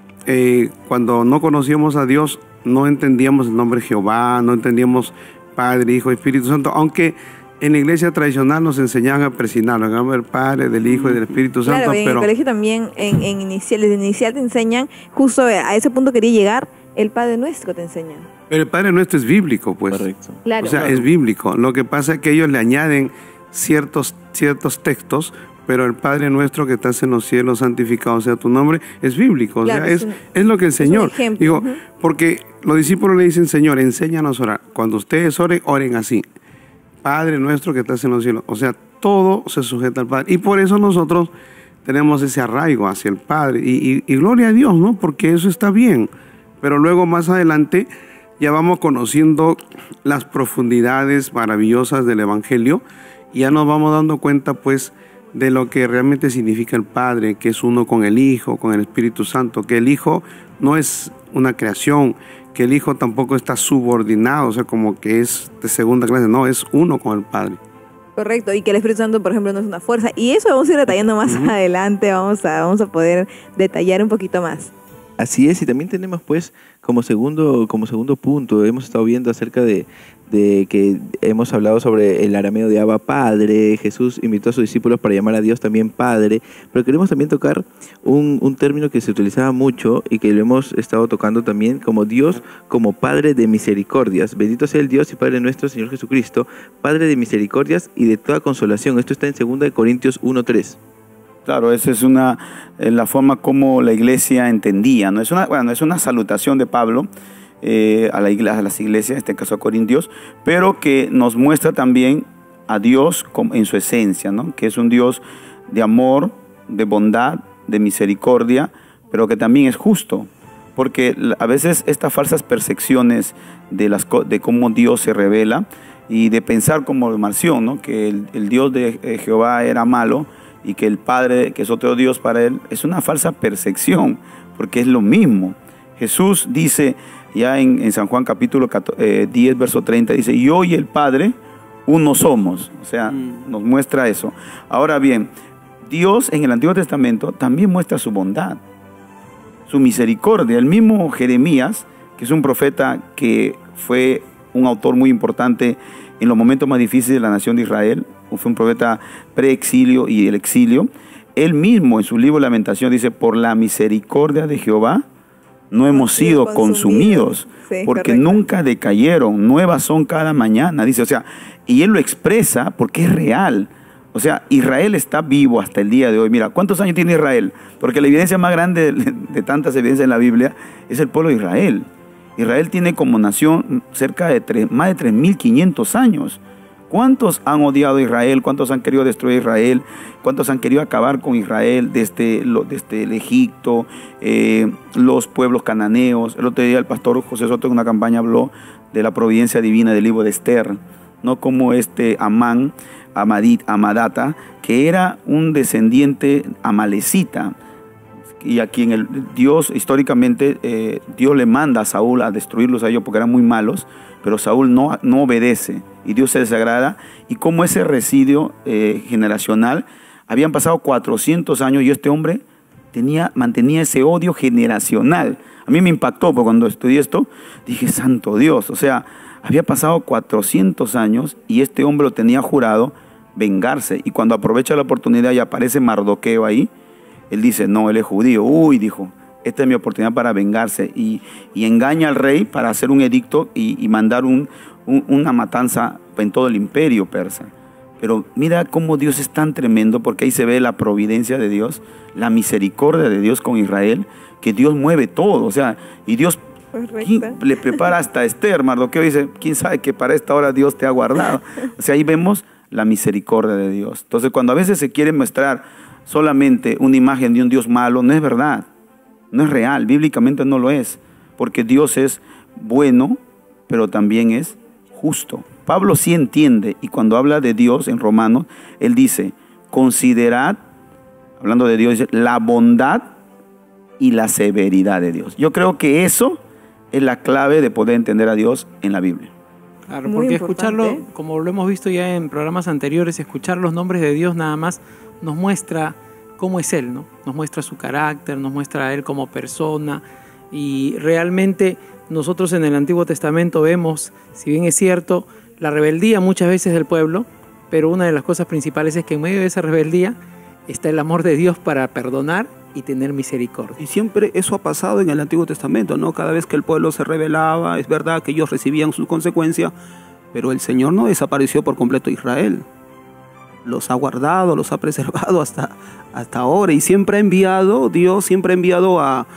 cuando no conocíamos a Dios no entendíamos el nombre Jehová, no entendíamos Padre, Hijo, Espíritu Santo, aunque en la iglesia tradicional nos enseñaban a persignarlo, en nombre del Padre, del Hijo y del Espíritu Santo. Claro, en el colegio también, desde inicial te enseñan, justo a ese punto quería llegar, el Padre Nuestro te enseñan. Pero el Padre Nuestro es bíblico, pues. Correcto. Claro. O sea, es bíblico. Lo que pasa es que ellos le añaden ciertos textos, pero el Padre Nuestro que estás en los cielos, santificado sea tu nombre, es bíblico. Claro, o sea, es lo que el Señor. Digo, porque los discípulos le dicen, Señor, enséñanos a orar. Cuando ustedes oren así. Padre Nuestro que estás en los cielos. O sea, todo se sujeta al Padre. Y por eso nosotros tenemos ese arraigo hacia el Padre. Y gloria a Dios, ¿no? Porque eso está bien. Pero luego más adelante ya vamos conociendo las profundidades maravillosas del Evangelio. Y ya nos vamos dando cuenta, pues, de lo que realmente significa el Padre, que es uno con el Hijo, con el Espíritu Santo, que el Hijo no es una creación, que el Hijo tampoco está subordinado, o sea, como que es de segunda clase, no, es uno con el Padre. Correcto, y que el Espíritu Santo, por ejemplo, no es una fuerza, y eso vamos a ir detallando más adelante, vamos a poder detallar un poquito más. Así es, y también tenemos pues como segundo punto, hemos estado viendo acerca de que hemos hablado sobre el arameo de Abba Padre. Jesús invitó a sus discípulos para llamar a Dios también Padre, pero queremos también tocar un término que se utilizaba mucho y que lo hemos estado tocando también como Dios, como Padre de misericordias. Bendito sea el Dios y Padre nuestro, Señor Jesucristo, Padre de misericordias y de toda consolación. Esto está en 2 Corintios 1:3. Claro, esa es la forma como la iglesia entendía, ¿no? Es una salutación de Pablo a las iglesias, en este caso a Corintios, pero que nos muestra también a Dios en su esencia, ¿no? Que es un Dios de amor, de bondad, de misericordia, pero que también es justo, porque a veces estas falsas percepciones de cómo Dios se revela y de pensar como Marción, ¿no? Que el Dios de Jehová era malo y que el Padre, que es otro Dios para él, es una falsa percepción, porque es lo mismo. Jesús dice ya en San Juan capítulo 10, verso 30, dice, yo y el Padre uno somos. O sea, nos muestra eso. Ahora bien, Dios en el Antiguo Testamento también muestra su bondad, su misericordia. El mismo Jeremías que es un profeta que fue un autor muy importante en los momentos más difíciles de la nación de Israel. Fue un profeta pre-exilio y el exilio. Él mismo en su libro Lamentación dice, por la misericordia de Jehová no hemos sido consumidos, Sí, porque correcto. nunca decayeron, nuevas son cada mañana, dice, o sea, y él lo expresa porque es real. O sea, Israel está vivo hasta el día de hoy. Mira, ¿cuántos años tiene Israel? Porque la evidencia más grande de tantas evidencias en la Biblia es el pueblo de Israel. Israel tiene como nación cerca de más de 3.500 años. ¿Cuántos han odiado a Israel? ¿Cuántos han querido destruir a Israel? ¿Cuántos han querido acabar con Israel desde el Egipto, los pueblos cananeos? El otro día el pastor José Soto en una campaña habló de la providencia divina del libro de Esther, ¿no? Como Amán, Amadata, que era un descendiente amalecita, y a quien Dios históricamente, Dios le manda a Saúl a destruirlos a ellos porque eran muy malos, pero Saúl no obedece y Dios se desagrada, y como ese residuo generacional, habían pasado 400 años y este hombre mantenía ese odio generacional. A mí me impactó porque cuando estudié esto dije, santo Dios, o sea, había pasado 400 años y este hombre lo tenía jurado vengarse, y cuando aprovecha la oportunidad y aparece Mardoqueo ahí, él dice, no, él es judío. Uy, dijo, esta es mi oportunidad para vengarse. Y engaña al rey para hacer un edicto y mandar una matanza en todo el imperio persa. Pero mira cómo Dios es tan tremendo, porque ahí se ve la providencia de Dios, la misericordia de Dios con Israel, que Dios mueve todo. O sea, y Dios le prepara hasta a Esther. Mardoqueo dice, ¿quién sabe que para esta hora Dios te ha guardado? O sea, ahí vemos la misericordia de Dios. Entonces, cuando a veces se quiere mostrar solamente una imagen de un Dios malo, no es verdad, no es real, bíblicamente no lo es, porque Dios es bueno, pero también es justo. Pablo sí entiende, y cuando habla de Dios en Romanos, él dice, considerad, hablando de Dios, dice, la bondad y la severidad de Dios. Yo creo que eso es la clave de poder entender a Dios en la Biblia. Claro, Muy porque importante. escucharlo, como lo hemos visto ya en programas anteriores, escuchar los nombres de Dios nada más nos muestra cómo es Él, ¿no? Nos muestra su carácter, nos muestra a Él como persona, y realmente nosotros en el Antiguo Testamento vemos, si bien es cierto, la rebeldía muchas veces del pueblo, pero una de las cosas principales es que en medio de esa rebeldía está el amor de Dios para perdonar y tener misericordia. Y siempre eso ha pasado en el Antiguo Testamento, ¿no? Cada vez que el pueblo se rebelaba, es verdad que ellos recibían sus consecuencias, pero el Señor no desapareció por completo a Israel. Los ha guardado, los ha preservado hasta ahora, y siempre ha enviado, Dios siempre ha enviado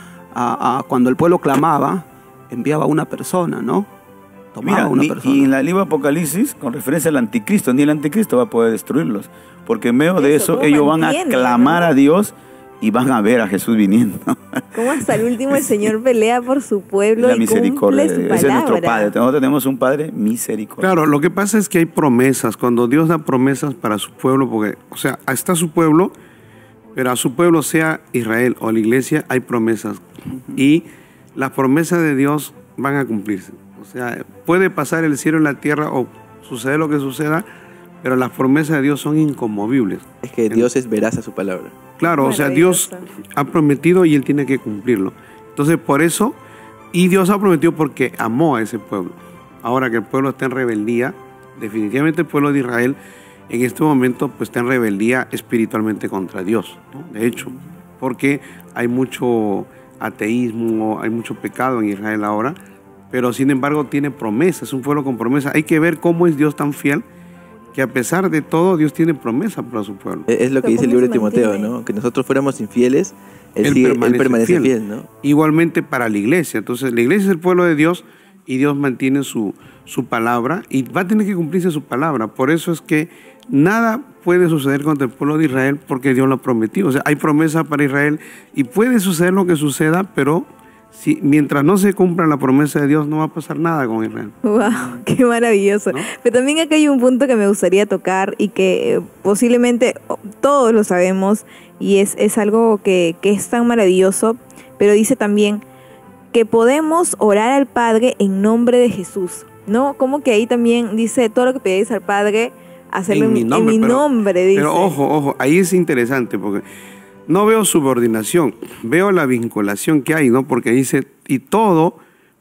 a cuando el pueblo clamaba, enviaba a una persona, ¿no? Tomaba Mira, una persona. y en el libro de Apocalipsis, con referencia al anticristo, ni el anticristo va a poder destruirlos, porque en medio de Eso, eso ¿cómo ellos van a mantiene, clamar no? a Dios y van a ver a Jesús viniendo. Cómo hasta el último el Señor pelea por su pueblo La y misericordia cumple su de Dios. Ese es nuestro palabra. Padre. Nosotros tenemos un Padre misericordioso. Claro, lo que pasa es que hay promesas. Cuando Dios da promesas para su pueblo, porque, o sea, está su pueblo, pero a su pueblo, sea Israel o la iglesia, hay promesas. Y las promesas de Dios van a cumplirse. O sea, puede pasar el cielo y la tierra o suceder lo que suceda, pero las promesas de Dios son inconmovibles. Es que Dios es veraz a su palabra. Claro, o sea, Dios ha prometido y Él tiene que cumplirlo. Entonces, por eso, y Dios ha prometido porque amó a ese pueblo. Ahora que el pueblo está en rebeldía, definitivamente el pueblo de Israel en este momento pues está en rebeldía espiritualmente contra Dios, ¿no? De hecho, porque hay mucho ateísmo, hay mucho pecado en Israel ahora, pero sin embargo tiene promesas, es un pueblo con promesas. Hay que ver cómo es Dios tan fiel, que a pesar de todo Dios tiene promesas para su pueblo. Es lo que dice el libro de Timoteo, ¿no? Que nosotros fuéramos infieles, Él permanece fiel, ¿no? Igualmente para la iglesia. Entonces la iglesia es el pueblo de Dios y Dios mantiene su palabra y va a tener que cumplirse su palabra. Por eso es que nada puede suceder contra el pueblo de Israel porque Dios lo ha prometido. O sea, hay promesa para Israel y puede suceder lo que suceda, pero mientras no se cumpla la promesa de Dios no va a pasar nada con Israel. ¡Wow! ¡Qué maravilloso! ¿No? Pero también acá hay un punto que me gustaría tocar y que posiblemente todos lo sabemos y es algo que es tan maravilloso, pero dice también que podemos orar al Padre en nombre de Jesús, ¿no? Como que ahí también dice, todo lo que pedís al Padre, hacerlo en mi nombre, dice. Pero ojo, ahí es interesante porque no veo subordinación, veo la vinculación que hay, ¿no? Porque dice, y todo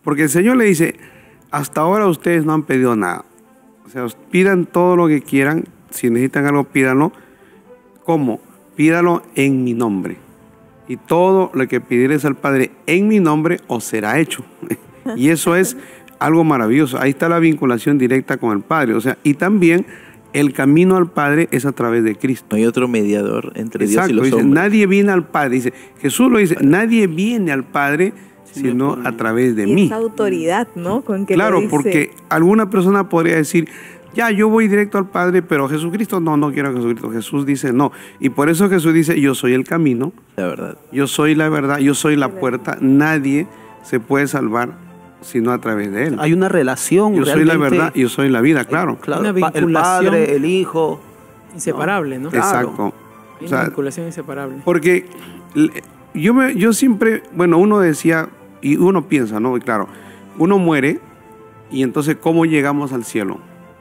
Porque el Señor le dice, hasta ahora ustedes no han pedido nada. O sea, pidan todo lo que quieran. Si necesitan algo, pídanlo. ¿Cómo? Pídalo en mi nombre. Y todo lo que pidieres al Padre en mi nombre os será hecho. Y eso es algo maravilloso. Ahí está la vinculación directa con el Padre. O sea, y también el camino al Padre es a través de Cristo. No hay otro mediador entre Exacto, Dios y los dice, hombres. nadie viene al Padre. Dice, Jesús lo dice, nadie viene al Padre sino a través de Y mí. esa autoridad, ¿no? Con que Claro, lo dice. porque alguna persona podría decir, ya, yo voy directo al Padre, pero Jesucristo, no quiero a Jesucristo. Jesús dice, no. Y por eso Jesús dice, yo soy el camino, La verdad. yo soy la verdad, yo soy la puerta. Nadie se puede salvar sino a través de Él. Hay una relación. Yo soy la realmente, verdad, yo soy la vida, claro. Claro, Una el vinculación Padre, el Hijo. Inseparable, ¿no? Exacto. Hay O sea, una vinculación inseparable. porque yo siempre, bueno, uno decía, y uno piensa, ¿no? Y claro, uno muere, y entonces, ¿cómo llegamos al cielo?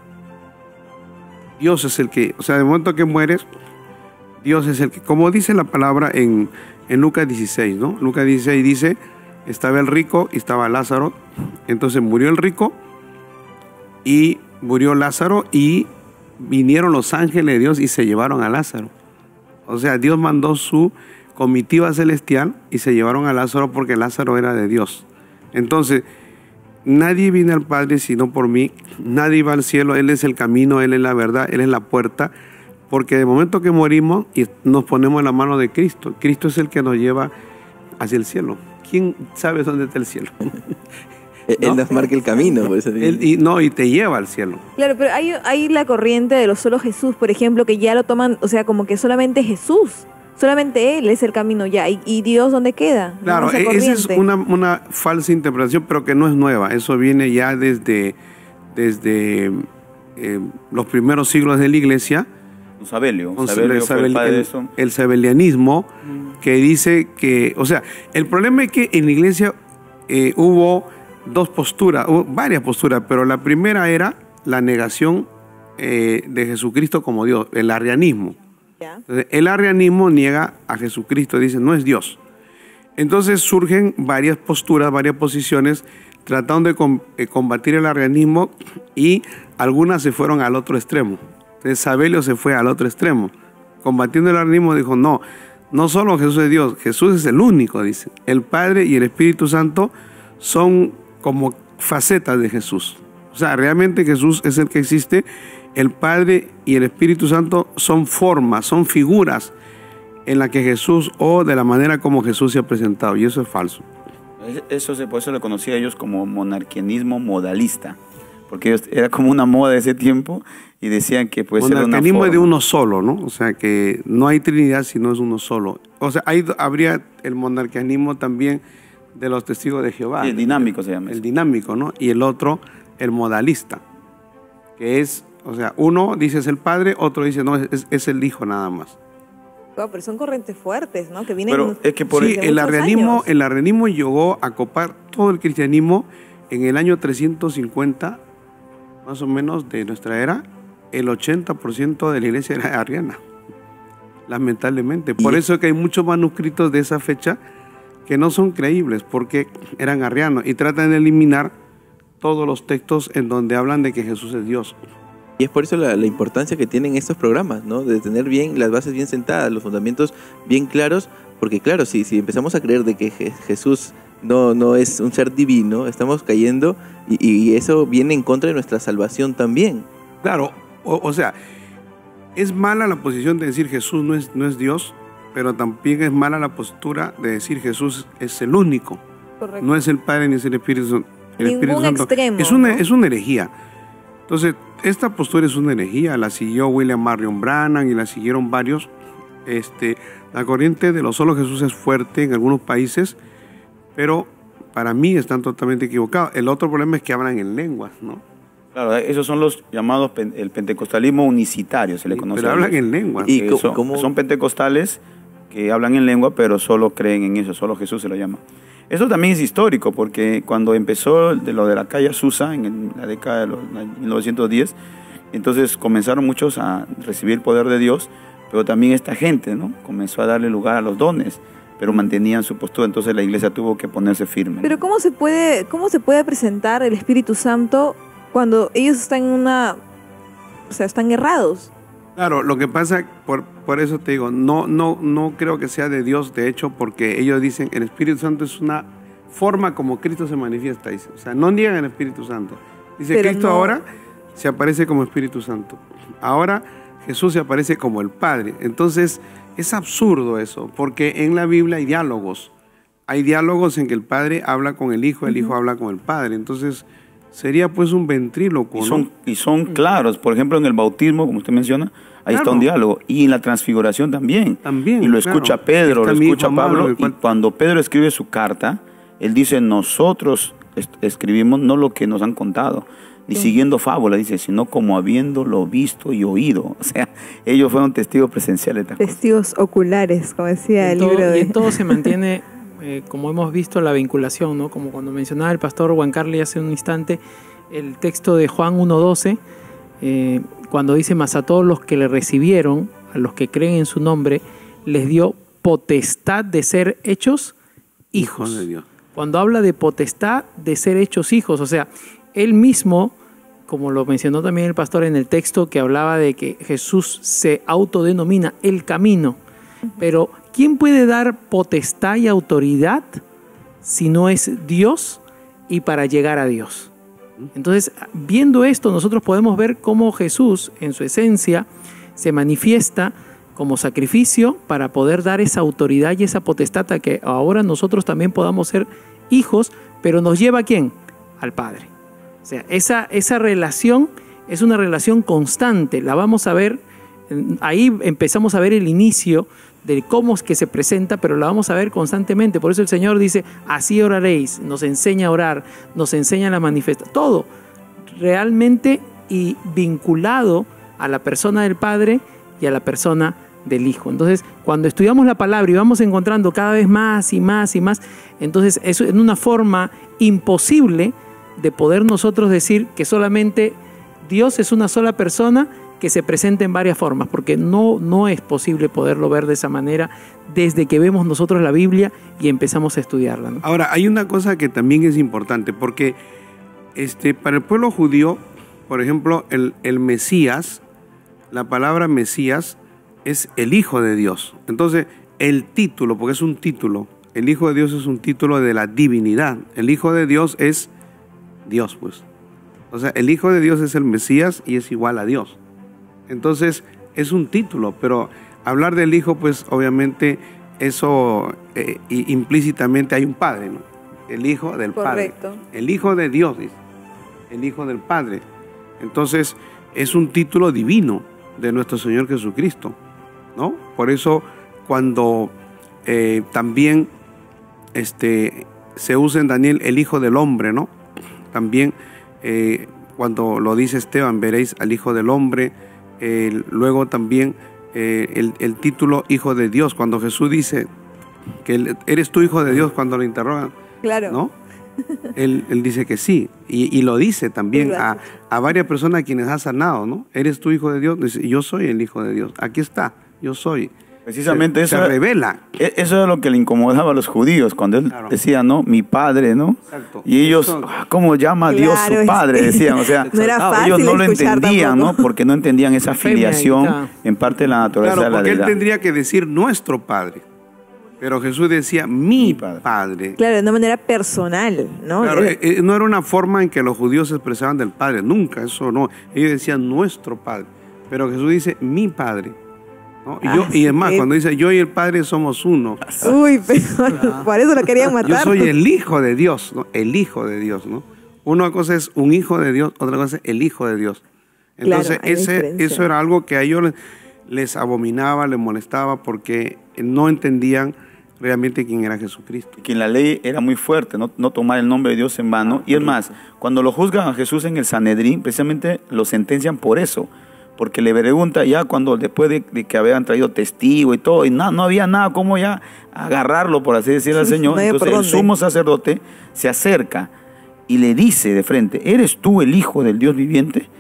Dios es el que, o sea, de momento que mueres, Dios es el que, como dice la palabra en Lucas 16, ¿no? Lucas 16 dice, estaba el rico y estaba Lázaro, entonces murió el rico y murió Lázaro y vinieron los ángeles de Dios y se llevaron a Lázaro. O sea, Dios mandó su comitiva celestial y se llevaron a Lázaro porque Lázaro era de Dios. Entonces, nadie viene al Padre sino por mí, nadie va al cielo, Él es el camino, Él es la verdad, Él es la puerta, porque de momento que morimos y nos ponemos en la mano de Cristo, Cristo es el que nos lleva hacia el cielo. ¿Quién sabe dónde está el cielo? Él nos marca el camino. Por eso y te lleva al cielo. Claro, pero hay la corriente de los solo Jesús, por ejemplo, que ya lo toman, o sea, como que solamente Jesús, solamente Él es el camino ya. ¿Y Dios dónde queda? ¿No? Claro, esa es una falsa interpretación, pero que no es nueva. Eso viene ya desde los primeros siglos de la Iglesia. Sabelio fue el padre de eso. El sabelianismo, que dice que, o sea, el problema es que en la Iglesia hubo dos posturas, hubo varias posturas, pero la primera era la negación de Jesucristo como Dios, el arrianismo. Entonces, el arrianismo niega a Jesucristo, dice, no es Dios. Entonces surgen varias posturas, varias posiciones, tratando de combatir el arrianismo, y algunas se fueron al otro extremo. Entonces Sabelio se fue al otro extremo. Combatiendo el arrianismo dijo, no solo Jesús es Dios, Jesús es el único, dice. El Padre y el Espíritu Santo son como facetas de Jesús. O sea, realmente Jesús es el que existe. El Padre y el Espíritu Santo son formas, son figuras en la que Jesús, o de la manera como Jesús se ha presentado, y eso es falso. Por eso le conocía a ellos como monarquianismo modalista, porque ellos, era como una moda de ese tiempo, y decían que pues era una monarquianismo forma. es de uno solo, ¿no? O sea, que no hay Trinidad sino es uno solo. O sea, habría el monarquianismo también de los testigos de Jehová. Sí, el dinámico se llama El eso. dinámico, ¿no? Y el otro, el modalista, que es, o sea, uno dice es el Padre, otro dice no, es el Hijo nada más. Wow, pero son corrientes fuertes, ¿no? Que vienen Pero es que Sí, el arrianismo llegó a copar todo el cristianismo en el año 350, más o menos, de nuestra era. El 80% de la iglesia era arriana, lamentablemente. Por eso que hay muchos manuscritos de esa fecha que no son creíbles, porque eran arrianos y tratan de eliminar todos los textos en donde hablan de que Jesús es Dios. Y es por eso la importancia que tienen estos programas, ¿no? De tener bien las bases bien sentadas, los fundamentos bien claros, porque claro, si empezamos a creer de que Jesús no es un ser divino, estamos cayendo y eso viene en contra de nuestra salvación también. Claro, o sea, es mala la posición de decir Jesús no es Dios, pero también es mala la postura de decir Jesús es el único. Correcto. No es el Padre ni es el Espíritu Santo. Ningún extremo, es una herejía. Entonces, esta postura es una herejía. La siguió William Marion Branham y la siguieron varios. La corriente de lo solo Jesús es fuerte en algunos países, pero para mí están totalmente equivocados. El otro problema es que hablan en lenguas, ¿no? Claro, esos son los llamados el pentecostalismo unicitario, se le conoce. Pero hablan en lenguas. ¿Y ¿Cómo? Son pentecostales que hablan en lengua, pero solo creen en eso, solo Jesús se lo llama. Eso también es histórico, porque cuando empezó lo de la calle Azusa, en la década de los 1910, entonces comenzaron muchos a recibir el poder de Dios, pero también esta gente, ¿no? Comenzó a darle lugar a los dones. pero mantenían su postura, entonces la iglesia tuvo que ponerse firme. Pero ¿cómo se puede presentar el Espíritu Santo cuando ellos están están errados? Claro, lo que pasa, por eso te digo, no creo que sea de Dios, de hecho, porque ellos dicen el Espíritu Santo es una forma como Cristo se manifiesta, dice. O sea, no niegan el Espíritu Santo. Dice, Pero Cristo no... ahora se aparece como Espíritu Santo. Ahora Jesús se aparece como el Padre. Entonces, es absurdo eso, porque en la Biblia hay diálogos. Hay diálogos en que el Padre habla con el Hijo habla con el Padre. Entonces, sería pues un ventríloco, ¿no? Y son claros. Por ejemplo, en el bautismo, como usted menciona, ahí está un diálogo. Y en la transfiguración también. Y lo escucha Pedro, lo escucha Pablo. Y cuando Pedro escribe su carta, él dice, nosotros escribimos no lo que nos han contado, ni siguiendo fábula, dice, sino como habiéndolo visto y oído. O sea, ellos fueron testigos presenciales. Testigos oculares, como decía el libro de... Y en todo se mantiene, como hemos visto, la vinculación, ¿no? Como cuando mencionaba el pastor Juan Carlos hace un instante, el texto de Juan 1:12, cuando dice, mas a todos los que le recibieron, a los que creen en su nombre, les dio potestad de ser hechos hijos de Dios. Cuando habla de potestad de ser hechos hijos, o sea, él mismo, como lo mencionó también el pastor en el texto que hablaba de que Jesús se autodenomina el camino, pero ¿quién puede dar potestad y autoridad si no es Dios y para llegar a Dios? Entonces, viendo esto, nosotros podemos ver cómo Jesús, en su esencia, se manifiesta como sacrificio para poder dar esa autoridad y esa potestad a que ahora nosotros también podamos ser hijos, pero nos lleva ¿a quién? Al Padre. O sea, esa relación es una relación constante, la vamos a ver, ahí empezamos a ver el inicio de cómo es que se presenta, pero la vamos a ver constantemente. Por eso el Señor dice, así oraréis, nos enseña a orar, nos enseña la manifestación, todo realmente y vinculado a la persona del Padre y a la persona del Hijo. Entonces, cuando estudiamos la palabra y vamos encontrando cada vez más y más y más, entonces eso es una forma imposible de poder nosotros decir que solamente Dios es una sola persona que se presenta en varias formas, porque no es posible poderlo ver de esa manera desde que vemos nosotros la Biblia y empezamos a estudiarla, ¿no? Ahora, hay una cosa que también es importante, porque para el pueblo judío, por ejemplo, el Mesías, la palabra Mesías es el Hijo de Dios. Entonces, el título, porque es un título, el Hijo de Dios es un título de la divinidad. El Hijo de Dios es Dios, pues. O sea, el Hijo de Dios es el Mesías y es igual a Dios. Entonces, es un título, pero hablar del Hijo, pues, obviamente, eso implícitamente hay un Padre, ¿no? El Hijo del Correcto. Padre. El Hijo de Dios, dice. El Hijo del Padre. Entonces, es un título divino de nuestro Señor Jesucristo, ¿no? Por eso, cuando también se usa en Daniel el Hijo del Hombre, ¿no? También cuando lo dice Esteban, veréis al Hijo del Hombre. Luego también el título Hijo de Dios, cuando Jesús dice que eres tú Hijo de Dios, cuando lo interrogan, claro, ¿no? Él dice que sí, y lo dice también a varias personas a quienes ha sanado, ¿no? ¿Eres tú Hijo de Dios? Dice, yo soy el Hijo de Dios, aquí está, yo soy. Precisamente eso se revela. Eso es lo que le incomodaba a los judíos, cuando él decía, ¿no? Mi Padre, ¿no? Exacto. Y ellos, ¿cómo llama a Dios su Padre? Decían, o sea, no era fácil, ellos no lo entendían, tampoco, ¿no? Porque no entendían esa filiación en parte de la naturaleza de la deidad. Claro, porque él tendría que decir nuestro Padre, pero Jesús decía mi Padre. Claro, de una manera personal, ¿no? Claro, no era una forma en que los judíos se expresaban del Padre, nunca, eso no. Ellos decían nuestro Padre, pero Jesús dice mi Padre. ¿No? Y es más, cuando dice yo y el Padre somos uno. Uy, pero por eso lo querían matar. Yo soy el Hijo de Dios, ¿no? El Hijo de Dios, ¿no? Una cosa es un hijo de Dios, otra cosa es el Hijo de Dios. Entonces, claro, eso era algo que a ellos les abominaba, les molestaba, porque no entendían realmente quién era Jesucristo. Que en la ley era muy fuerte, no tomar el nombre de Dios en vano. Y es más, cuando lo juzgan a Jesús en el Sanedrín, precisamente lo sentencian por eso. Porque le pregunta ya cuando después de que habían traído testigo y todo, y no había nada como ya agarrarlo, por así decirlo, al Señor. Entonces el sumo sacerdote se acerca y le dice de frente, ¿eres tú el Hijo del Dios viviente?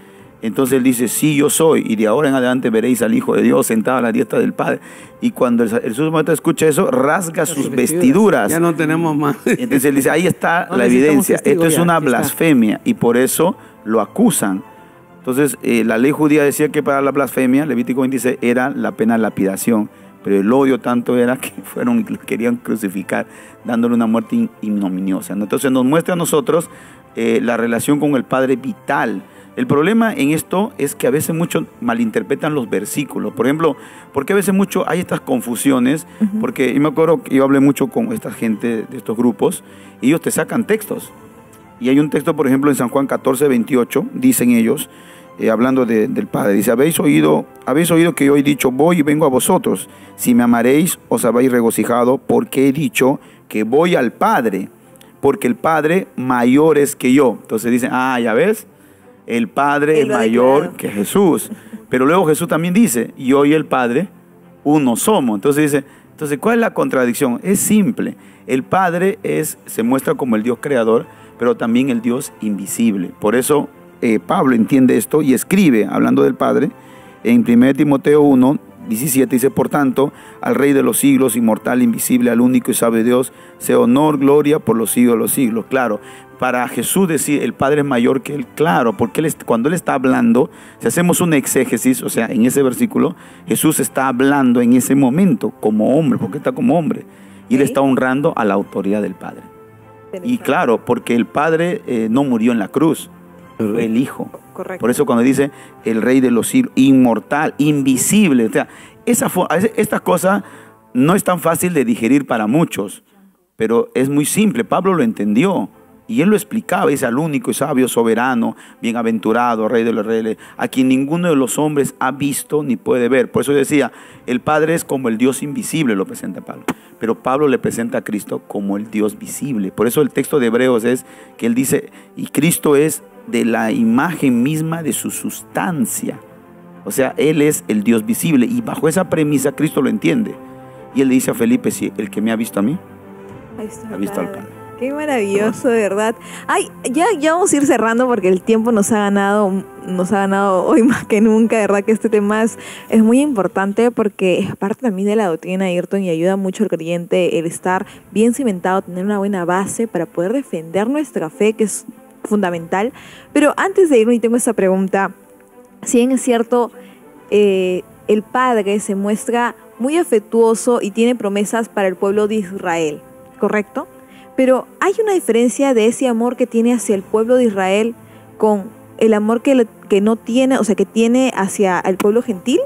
Entonces él dice, sí, yo soy, y de ahora en adelante veréis al Hijo de Dios sentado a la diestra del Padre. Y cuando el sumo maestro escucha eso, rasga sus vestiduras. Ya no tenemos más. Entonces él dice, ahí está No la necesitamos evidencia. testigo, Esto es ya, una aquí está. blasfemia, y por eso lo acusan. Entonces la ley judía decía que para la blasfemia, Levítico 26, era la pena de lapidación. Pero el odio tanto era que querían crucificar, dándole una muerte ignominiosa. Entonces nos muestra a nosotros la relación con el Padre vital. El problema en esto es que a veces muchos malinterpretan los versículos. Por ejemplo, porque a veces mucho hay estas confusiones, porque yo me acuerdo que yo hablé mucho con esta gente de estos grupos, y ellos te sacan textos. Y hay un texto, por ejemplo, en San Juan 14, 28, dicen ellos, hablando del Padre, dice, ¿habéis oído que yo he dicho, voy y vengo a vosotros? Si me amaréis, os habéis regocijado, porque he dicho que voy al Padre, porque el Padre mayor es que yo. Entonces dicen, ya ves, el Padre es mayor que Jesús. Pero luego Jesús también dice, yo y el Padre uno somos. Entonces dice, ¿cuál es la contradicción? Es simple. El Padre se muestra como el Dios creador, pero también el Dios invisible. Por eso Pablo entiende esto y escribe, hablando del Padre, en 1 Timoteo 1, 17, dice, por tanto, al Rey de los siglos, inmortal, invisible, al único y sabio Dios, sea honor, gloria por los siglos de los siglos. Claro, para Jesús decir el Padre es mayor que Él, claro, porque cuando Él está hablando, si hacemos una exégesis, o sea, en ese versículo, Jesús está hablando en ese momento como hombre, porque está como hombre, y Él está honrando a la autoridad del Padre. Y claro, porque el Padre no murió en la cruz, fue el Hijo. Correcto. Por eso cuando dice el Rey de los siglos, inmortal, invisible, o sea, estas cosas no es tan fácil de digerir para muchos, pero es muy simple. Pablo lo entendió y él lo explicaba, dice, al único y sabio, soberano, bienaventurado, Rey de los reyes, a quien ninguno de los hombres ha visto ni puede ver. Por eso decía, el Padre es como el Dios invisible, lo presenta Pablo, pero Pablo le presenta a Cristo como el Dios visible. Por eso el texto de Hebreos es que él dice, y Cristo es de la imagen misma de su sustancia. O sea, Él es el Dios visible, y bajo esa premisa Cristo lo entiende. Y Él le dice a Felipe, si el que me ha visto a mí, ha visto al Padre. Qué maravilloso, de verdad. Ay, ya vamos a ir cerrando porque el tiempo nos ha ganado hoy más que nunca. De verdad que este tema es muy importante porque es parte también de la doctrina de Ayrton y ayuda mucho al creyente el estar bien cimentado, tener una buena base para poder defender nuestra fe, que es fundamental. Pero antes de irme, y tengo esta pregunta, si bien es cierto, el Padre se muestra muy afectuoso y tiene promesas para el pueblo de Israel, ¿correcto? Pero hay una diferencia de ese amor que tiene hacia el pueblo de Israel con el amor que no tiene, o sea, que tiene hacia el pueblo gentil.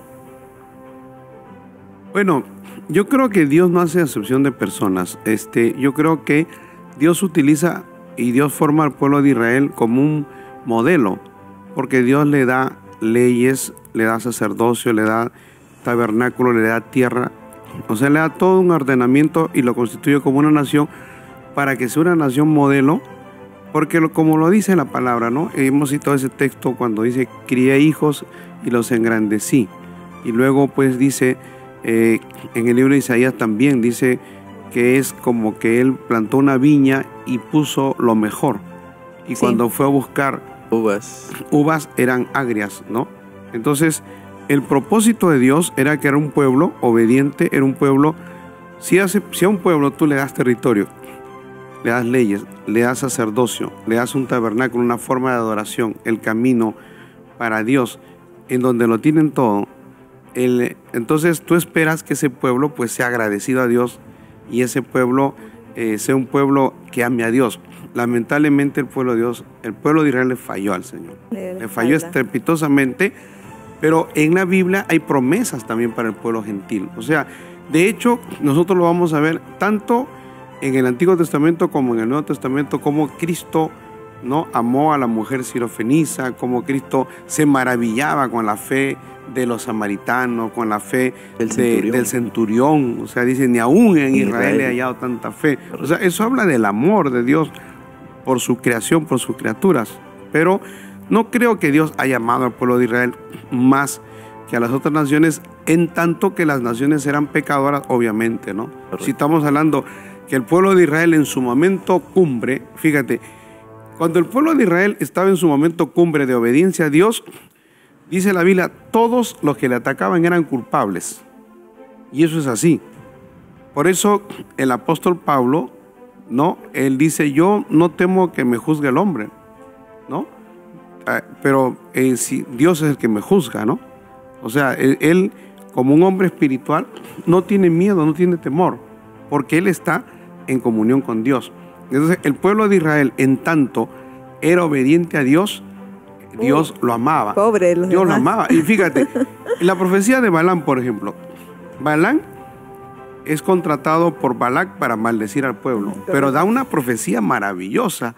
Bueno, yo creo que Dios no hace acepción de personas. Yo creo que Dios utiliza y Dios forma al pueblo de Israel como un modelo, porque Dios le da leyes, le da sacerdocio, le da tabernáculo, le da tierra, o sea, le da todo un ordenamiento y lo constituye como una nación para que sea una nación modelo, porque como lo dice la palabra, ¿no? Hemos citado ese texto cuando dice, crié hijos y los engrandecí, y luego pues dice, en el libro de Isaías también dice que es como que él plantó una viña y puso lo mejor, y sí, cuando fue a buscar uvas eran agrias, ¿no? Entonces el propósito de Dios era que era un pueblo obediente, era un pueblo, si a un pueblo tú le das territorio, le das leyes, le das sacerdocio, le das un tabernáculo, una forma de adoración, el camino para Dios, en donde lo tienen todo, entonces tú esperas que ese pueblo pues sea agradecido a Dios y ese pueblo sea un pueblo que ame a Dios. Lamentablemente el pueblo de Israel le falló al Señor, le falló estrepitosamente, pero en la Biblia hay promesas también para el pueblo gentil. O sea, de hecho nosotros lo vamos a ver tanto en el Antiguo Testamento como en el Nuevo Testamento, como Cristo, ¿no?, amó a la mujer sirofenisa, como Cristo se maravillaba con la fe de los samaritanos, con la fe del centurión. O sea, dice, ni aún en Israel he hallado tanta fe. O sea, eso habla del amor de Dios por su creación, por sus criaturas. Pero no creo que Dios haya amado al pueblo de Israel más que a las otras naciones, en tanto que las naciones eran pecadoras, obviamente, ¿no? Correcto. Si estamos hablando que el pueblo de Israel en su momento cumbre, fíjate, cuando el pueblo de Israel estaba en su momento cumbre de obediencia a Dios, Dice la Biblia, todos los que le atacaban eran culpables. Y eso es así. Por eso el apóstol Pablo, ¿no? Él dice, yo no temo que me juzgue el hombre, ¿no? Pero si Dios es el que me juzga, ¿no? O sea, él como un hombre espiritual no tiene miedo, no tiene temor, porque él está en comunión con Dios. Entonces el pueblo de Israel, en tanto era obediente a Dios, Dios lo amaba. Pobre los Dios lo demás. amaba. Y fíjate, la profecía de Balaam, por ejemplo, Balaam es contratado por Balac para maldecir al pueblo, pero da una profecía maravillosa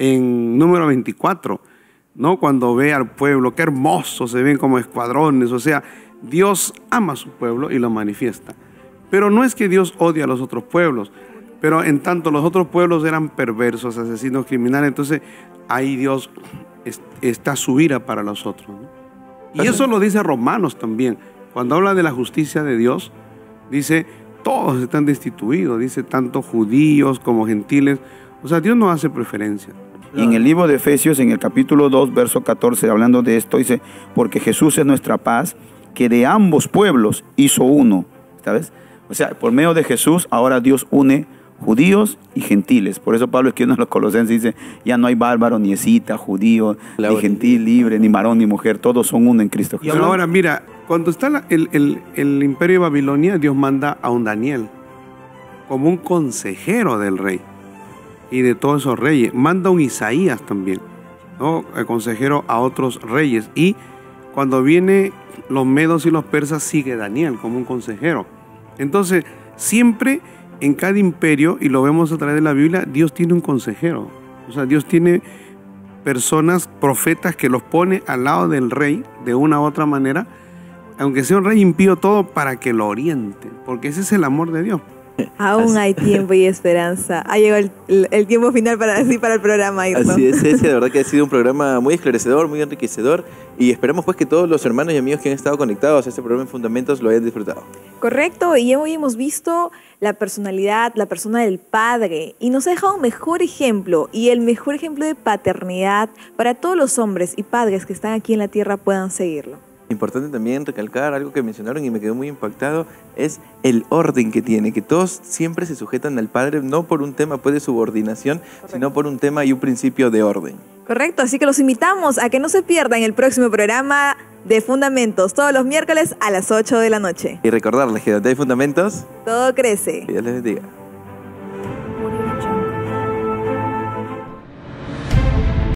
en número 24, ¿no? Cuando ve al pueblo, qué hermoso, se ven como escuadrones, o sea, Dios ama a su pueblo y lo manifiesta. Pero no es que Dios odie a los otros pueblos, pero en tanto los otros pueblos eran perversos, asesinos, criminales, entonces ahí Dios está su ira para los otros, ¿no? Y eso lo dice Romanos también, cuando habla de la justicia de Dios, dice, todos están destituidos, dice, tanto judíos como gentiles, o sea, Dios no hace preferencia. Y en el libro de Efesios, en el capítulo 2, verso 14, hablando de esto, dice, porque Jesús es nuestra paz, que de ambos pueblos hizo uno, ¿sabes? O sea, por medio de Jesús, ahora Dios une judíos y gentiles. Por eso Pablo escribe en los Colosenses, dice, ya no hay bárbaro, ni escita, judío, ni gentil, libre, ni varón, ni mujer, todos son uno en Cristo Jesús. Y ahora, mira, cuando está el imperio de Babilonia, Dios manda a un Daniel como un consejero del rey y de todos esos reyes. Manda a un Isaías también, ¿no? El consejero a otros reyes. Y cuando vienen los medos y los persas, sigue Daniel como un consejero. Entonces, siempre en cada imperio, y lo vemos a través de la Biblia, Dios tiene un consejero. O sea, Dios tiene personas, profetas, que los pone al lado del rey de una u otra manera, aunque sea un rey impío, todo para que lo oriente, porque ese es el amor de Dios. Aún hay tiempo y esperanza. Ha llegado el tiempo final para el programa, Ayrton. Así es, Cecia, de verdad que ha sido un programa muy esclarecedor, muy enriquecedor, y esperamos pues que todos los hermanos y amigos que han estado conectados a este programa en Fundamentos lo hayan disfrutado. Correcto, y hoy hemos visto la personalidad, la persona del padre, y nos ha dejado un mejor ejemplo, y el mejor ejemplo de paternidad para todos los hombres y padres que están aquí en la tierra puedan seguirlo. Importante también recalcar algo que mencionaron y me quedó muy impactado, es el orden que tiene, que todos siempre se sujetan al padre, no por un tema pues de subordinación, sino por un tema y un principio de orden. Correcto, así que los invitamos a que no se pierdan el próximo programa de Fundamentos, todos los miércoles a las 8 de la noche. Y recordarles que donde hay fundamentos, Todo crece. que Dios les bendiga.